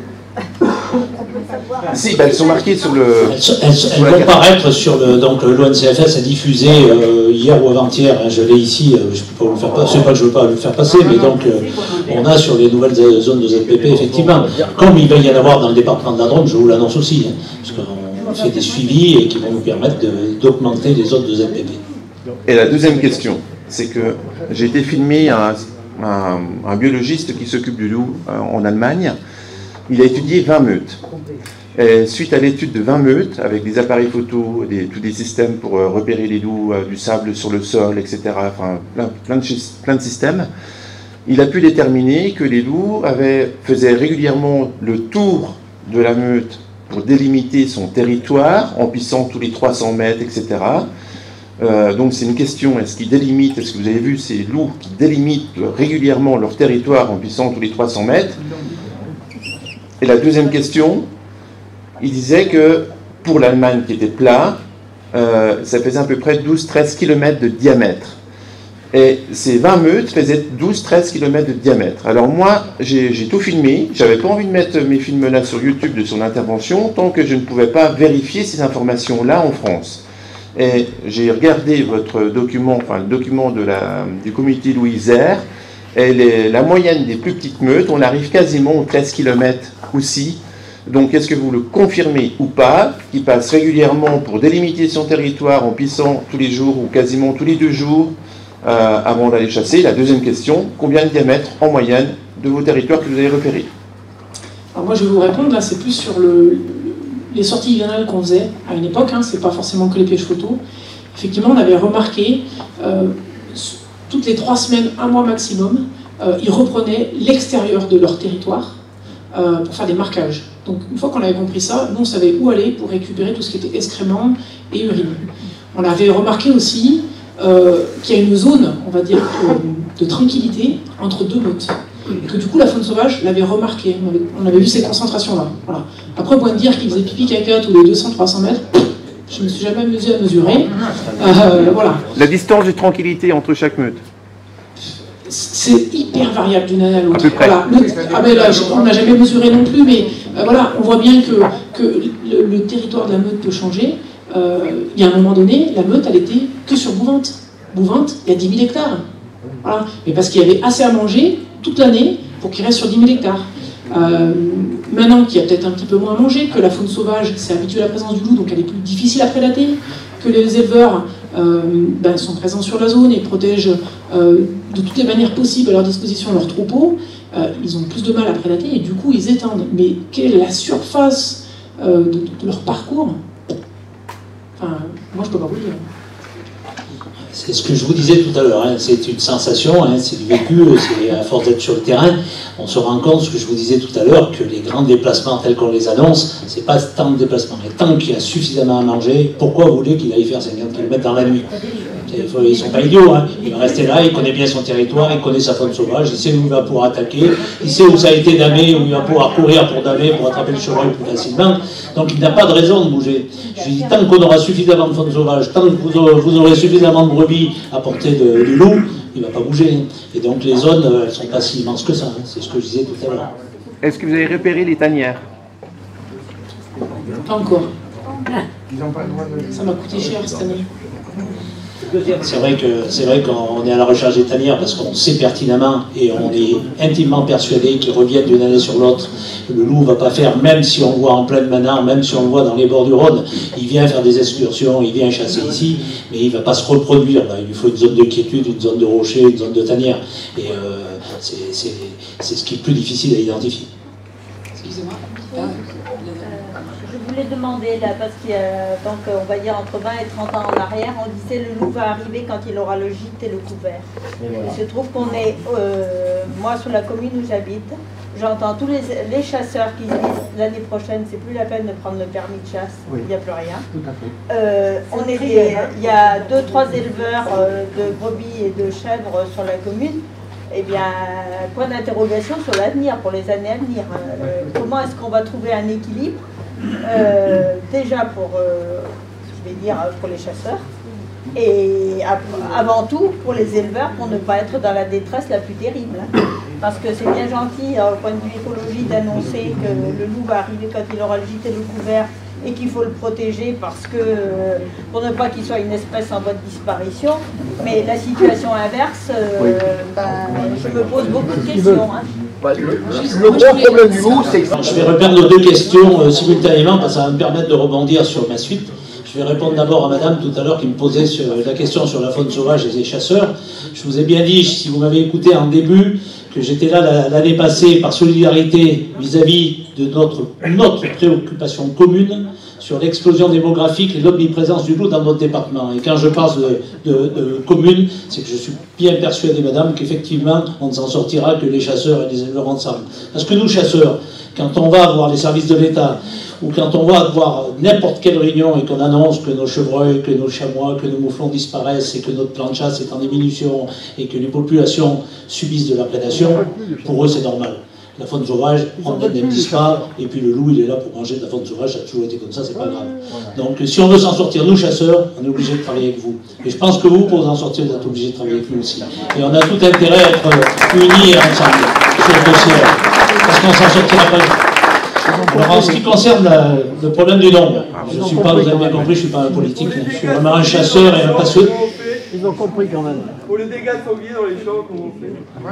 Si, ben, elles sont marquées sur le... Elles, elles, elles vont paraître sur le... Donc l'O N C F S a diffusé euh, hier ou avant-hier, hein, je l'ai ici, euh, je ne peux pas vous le faire passer, pas que je ne veux pas le faire passer, mais donc euh, on a sur les nouvelles zones de Z P P, effectivement, comme il va y en avoir dans le département de la Drôme, je vous l'annonce aussi, hein, parce qu'on fait des suivis et qui vont nous permettre d'augmenter les zones de Z P P. Et la deuxième question, c'est que j'ai été filmé un, un, un biologiste qui s'occupe du loup euh, en Allemagne. Il a étudié vingt meutes. Et suite à l'étude de vingt meutes, avec des appareils photo, des, tous des systèmes pour euh, repérer les loups, euh, du sable sur le sol, et cetera, enfin, plein, plein, de, plein de systèmes, il a pu déterminer que les loups avaient, faisaient régulièrement le tour de la meute pour délimiter son territoire, en pissant tous les trois cents mètres, et cetera. Euh, donc c'est une question, est-ce qu'ils délimitent, est-ce que vous avez vu ces loups qui délimitent régulièrement leur territoire en pissant tous les trois cents mètres? Et la deuxième question, il disait que pour l'Allemagne qui était plat, euh, ça faisait à peu près douze à treize kilomètres de diamètre. Et ces vingt meutes faisaient douze à treize kilomètres de diamètre. Alors moi, j'ai tout filmé, j'avais pas envie de mettre mes films là sur YouTube de son intervention, tant que je ne pouvais pas vérifier ces informations-là en France. Et j'ai regardé votre document, enfin le document de la, du comité Louis-Isère, et les, la moyenne des plus petites meutes, on arrive quasiment aux treize kilomètres aussi. Donc est-ce que vous le confirmez ou pas, qui passe régulièrement pour délimiter son territoire en pissant tous les jours ou quasiment tous les deux jours euh, avant d'aller chasser? La deuxième question, combien de diamètres en moyenne de vos territoires que vous avez repérés? Alors moi je vais vous répondre, là c'est plus sur le, les sorties hivernales qu'on faisait à une époque, hein, c'est pas forcément que les pièges photos. Effectivement on avait remarqué, euh, toutes les trois semaines, un mois maximum, euh, ils reprenaient l'extérieur de leur territoire euh, pour faire des marquages. Donc une fois qu'on avait compris ça, nous on savait où aller pour récupérer tout ce qui était excréments et urine. On avait remarqué aussi euh, qu'il y a une zone, on va dire, de, de tranquillité entre deux meutes. Et que du coup la faune sauvage l'avait remarqué, on avait, on avait vu ces concentrations-là. Voilà. Après, au point de dire qu'ils faisaient pipi caca tous les deux cents à trois cents mètres, je ne me suis jamais amusé à mesurer. Euh, voilà. La distance de tranquillité entre chaque meute? C'est hyper variable d'une année à l'autre. À peu près. Voilà. Ah ben là, on n'a jamais mesuré non plus, mais Euh, voilà, on voit bien que, que le, le territoire de la meute peut changer. Euh, il y a un moment donné, la meute, elle était que sur Bouvante. Bouvante, il y a dix mille hectares. Voilà. Mais parce qu'il y avait assez à manger toute l'année pour qu'il reste sur dix mille hectares. Euh, maintenant qu'il y a peut-être un petit peu moins à manger, que la faune sauvage s'est habituée à la présence du loup, donc elle est plus difficile à prédater, que les éleveurs euh, ben, sont présents sur la zone et protègent euh, de toutes les manières possibles à leur disposition leurs troupeaux, euh, ils ont plus de mal à prédater et du coup ils étendent. Mais quelle est la surface euh, de, de leur parcours? Enfin, moi je peux pas vous le dire. C'est ce que je vous disais tout à l'heure, hein. C'est une sensation, hein. C'est du vécu, c'est à force d'être sur le terrain, on se rend compte, ce que je vous disais tout à l'heure, que les grands déplacements tels qu'on les annonce, c'est pas tant de déplacements, mais tant qu'il y a suffisamment à manger, pourquoi vous voulez qu'il aille faire cinquante kilomètres dans la nuit? Ils ne sont pas idiots, hein. Il va rester là, il connaît bien son territoire, il connaît sa faune sauvage, il sait où il va pouvoir attaquer, il sait où ça a été damé, où il va pouvoir courir pour damer, pour attraper le chevreuil plus facilement. Donc il n'a pas de raison de bouger. Je lui dis, tant qu'on aura suffisamment de faune sauvage, tant que vous aurez, vous aurez suffisamment de brebis à portée de, du loup, il ne va pas bouger. Et donc les zones, elles ne sont pas si immenses que ça, hein. C'est ce que je disais tout à l'heure. Est-ce que vous avez repéré les tanières? Pas encore. Ils n'ont pas le droit de... Ça m'a coûté cher cette année. C'est vrai que c'est vrai qu'on est à la recherche des tanières parce qu'on sait pertinemment et on est intimement persuadé qu'ils reviennent d'une année sur l'autre. Le loup ne va pas faire, même si on le voit en pleine manard, même si on le voit dans les bords du Rhône, il vient faire des excursions, il vient chasser ici, mais il ne va pas se reproduire. Là, il lui faut une zone de quiétude, une zone de rocher, une zone de tanière. Et euh, c'est ce qui est plus difficile à identifier. Excusez-moi. Je voulais demander, là, parce qu'il y a, donc, on va dire, entre vingt et trente ans en arrière, on disait le loup va arriver quand il aura le gîte et le couvert. Et voilà. Il se trouve qu'on est, euh, moi, sur la commune où j'habite, j'entends tous les, les chasseurs qui disent l'année prochaine, c'est plus la peine de prendre le permis de chasse, oui. Il n'y a plus rien. Tout à fait. Euh, on est des, il y a deux, trois éleveurs euh, de brebis et de chèvres sur la commune. Eh bien, point d'interrogation sur l'avenir, pour les années à venir. Euh, comment est-ce qu'on va trouver un équilibre euh, déjà pour, euh, je vais dire, pour les chasseurs, et avant tout pour les éleveurs, pour ne pas être dans la détresse la plus terrible. Parce que c'est bien gentil, au point de vue écologie, d'annoncer que le loup va arriver quand il aura le gîte et le couvert, et qu'il faut le protéger parce que, pour ne pas qu'il soit une espèce en voie de disparition. Mais la situation inverse, euh, oui. ben, je me pose beaucoup de questions. Hein. Le, le gros problème du loup, c'est que... Je vais répondre aux deux questions euh, simultanément, parce que ça va me permettre de rebondir sur ma suite. Je vais répondre d'abord à madame tout à l'heure qui me posait sur la question sur la faune sauvage et les chasseurs. Je vous ai bien dit, si vous m'avez écouté en début, que j'étais là l'année passée par solidarité vis-à-vis de notre, notre préoccupation commune sur l'explosion démographique et l'omniprésence du loup dans notre département. Et quand je parle de, de, de commune, c'est que je suis bien persuadé, madame, qu'effectivement, on ne s'en sortira que les chasseurs et les éleveurs ensemble. Parce que nous, chasseurs, quand on va voir les services de l'État, ou quand on va voir n'importe quelle réunion et qu'on annonce que nos chevreuils, que nos chamois, que nos mouflons disparaissent et que notre plan de chasse est en diminution et que les populations subissent de la prédation, pour eux c'est normal. La faune sauvage, on n'indemnise pas, et puis le loup il est là pour manger de la faune sauvage, ça a toujours été comme ça, c'est pas grave. Donc si on veut s'en sortir, nous chasseurs, on est obligé de travailler avec vous. Et je pense que vous, pour vous en sortir, vous êtes obligés de travailler avec nous aussi. Et on a tout intérêt à être unis et ensemble sur le dossier, parce qu'on s'en sortira pas. Alors en ce qui concerne la, le problème du nombre, je ne suis pas, vous avez bien compris, je ne suis pas un politique, je suis vraiment un chasseur et un passionné. Ils ont compris quand même. Pour les dégâts de sanglier dans les champs, comment on fait?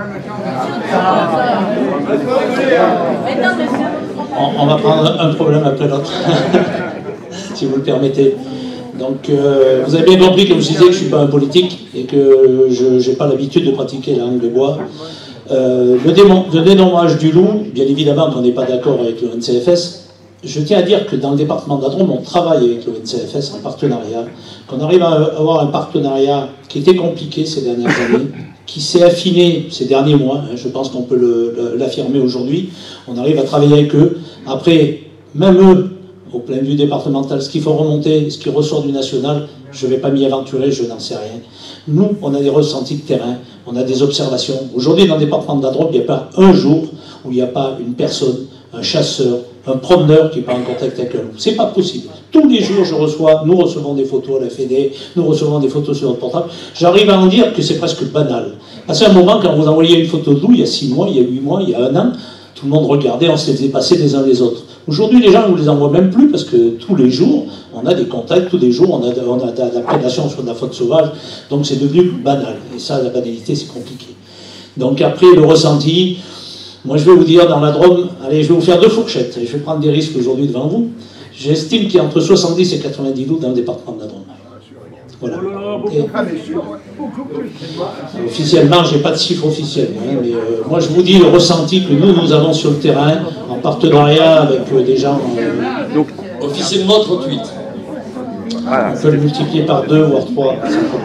on, on va prendre un problème après l'autre, si vous le permettez. Donc, euh, vous avez bien compris, comme je disais, que je ne suis pas un politique et que je n'ai pas l'habitude de pratiquer la langue de bois. Euh, le, le dénombrage du loup, bien évidemment qu'on n'est pas d'accord avec le N C F S. Je tiens à dire que dans le département de la Drôme, on travaille avec le N C F S en partenariat, qu'on arrive à avoir un partenariat qui était compliqué ces dernières années, qui s'est affiné ces derniers mois, hein, je pense qu'on peut l'affirmer aujourd'hui. On arrive à travailler avec eux. Après, même eux, au plein vue départemental, ce qu'il faut remonter, ce qui ressort du national, je ne vais pas m'y aventurer, je n'en sais rien. Nous, on a des ressentis de terrain, on a des observations. Aujourd'hui, dans le département de la Drôme, il n'y a pas un jour où il n'y a pas une personne, un chasseur, un promeneur qui n'est pas en contact avec un loup. C'est pas possible. Tous les jours, je reçois, nous recevons des photos à la Fédé, nous recevons des photos sur notre portable. J'arrive à en dire que c'est presque banal. Parce qu'à un moment, quand vous envoyez une photo de loup, il y a six mois, il y a huit mois, il y a un an, tout le monde regardait, on se les faisait passer les uns les autres. Aujourd'hui, les gens ne les envoient même plus parce que tous les jours, on a des contacts, tous les jours, on a de, on a de la prédation sur de la faune sauvage, donc c'est devenu banal. Et ça, la banalité, c'est compliqué. Donc après, le ressenti, moi je vais vous dire, dans la Drôme, allez, je vais vous faire deux fourchettes, et je vais prendre des risques aujourd'hui devant vous. J'estime qu'il y a entre soixante-dix et quatre-vingt-dix loups dans le département de la Drôme. Voilà. Et, officiellement, je n'ai pas de chiffre officiel, hein, mais euh, moi je vous dis le ressenti que nous, nous avons sur le terrain, en partenariat avec euh, des gens... Euh, Donc, officiellement trente-huit. On peut le multiplier par deux, voire trois.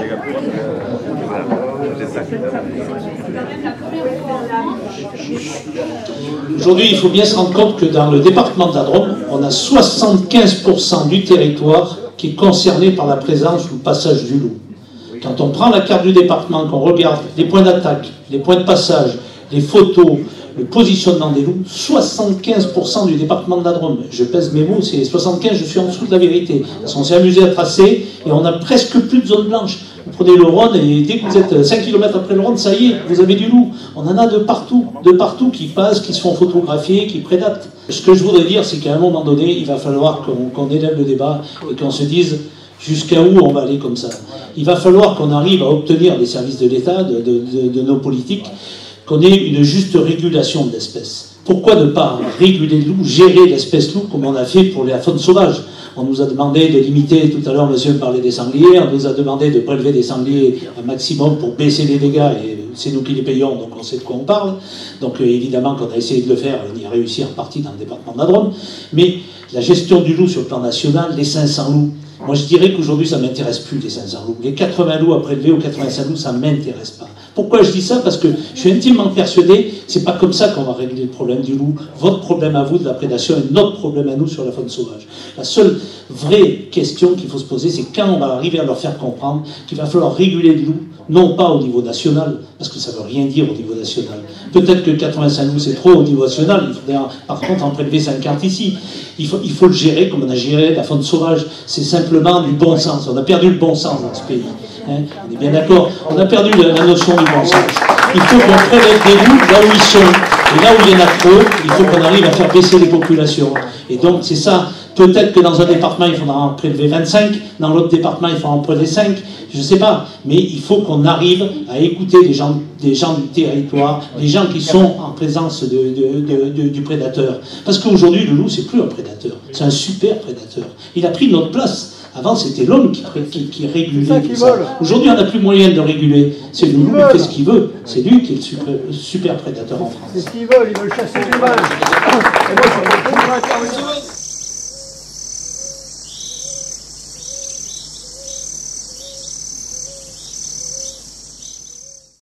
Aujourd'hui, il faut bien se rendre compte que dans le département de la Drôme, on a soixante-quinze pour cent du territoire qui est concerné par la présence ou le passage du loup. Quand on prend la carte du département, qu'on regarde les points d'attaque, les points de passage, les photos, le positionnement des loups, soixante-quinze pour cent du département de la Drôme. Je pèse mes mots, c'est soixante-quinze, je suis en dessous de la vérité. Parce qu'on s'est amusé à tracer et on a presque plus de zone blanche. Vous prenez le Rhône et dès que vous êtes cinq kilomètres après le Rhône, ça y est, vous avez du loup. On en a de partout, de partout qui passent, qui se font photographier, qui prédatent. Ce que je voudrais dire, c'est qu'à un moment donné, il va falloir qu'on qu'on élève le débat et qu'on se dise jusqu'à où on va aller comme ça. Il va falloir qu'on arrive à obtenir des services de l'État, de, de, de, de nos politiques, qu'on ait une juste régulation de l'espèce. Pourquoi ne pas réguler le loup, gérer l'espèce loup comme on a fait pour la faune sauvage? On nous a demandé de limiter, tout à l'heure monsieur parlait des sangliers, on nous a demandé de prélever des sangliers un maximum pour baisser les dégâts, et c'est nous qui les payons, donc on sait de quoi on parle. Donc euh, évidemment qu'on a essayé de le faire, on y a réussi en partie dans le département de la Drôme, mais la gestion du loup sur le plan national, les cinq cents loups, moi je dirais qu'aujourd'hui ça ne m'intéresse plus les cinq cents loups. Les quatre-vingts loups à prélever ou quatre-vingt-cinq loups, ça ne m'intéresse pas. Pourquoi je dis ça? Parce que je suis intimement persuadé que c'est pas comme ça qu'on va régler le problème du loup. Votre problème à vous de la prédation est notre problème à nous sur la faune sauvage. La seule vraie question qu'il faut se poser, c'est quand on va arriver à leur faire comprendre qu'il va falloir réguler le loup, non pas au niveau national, parce que ça ne veut rien dire au niveau national. Peut-être que quatre-vingt-cinq loups c'est trop au niveau national, il faudrait en, par contre en prélever cinquante ici. Il faut, il faut le gérer comme on a géré la faune sauvage. C'est simplement du bon sens. On a perdu le bon sens dans ce pays. Hein, on est bien d'accord. On a perdu la, la notion du bon sens. Il faut qu'on prélève des loups là où ils sont. Et là où il y en a trop, il faut qu'on arrive à faire baisser les populations. Et donc c'est ça. Peut-être que dans un département, il faudra en prélever vingt-cinq. Dans l'autre département, il faudra en prélever cinq. Je ne sais pas. Mais il faut qu'on arrive à écouter les gens, des gens du territoire, les gens qui sont en présence de, de, de, de, du prédateur. Parce qu'aujourd'hui, le loup, c'est plus un prédateur. C'est un super prédateur. Il a pris notre place. Avant, c'était l'homme qui, qui, qui régulait tout ça. Aujourd'hui, on n'a plus moyen de le réguler. C'est le loup qui fait ce qu'il veut. C'est lui qui est le super, super prédateur en France. C'est ce qu'ils veulent, ils veulent chasser l'humain.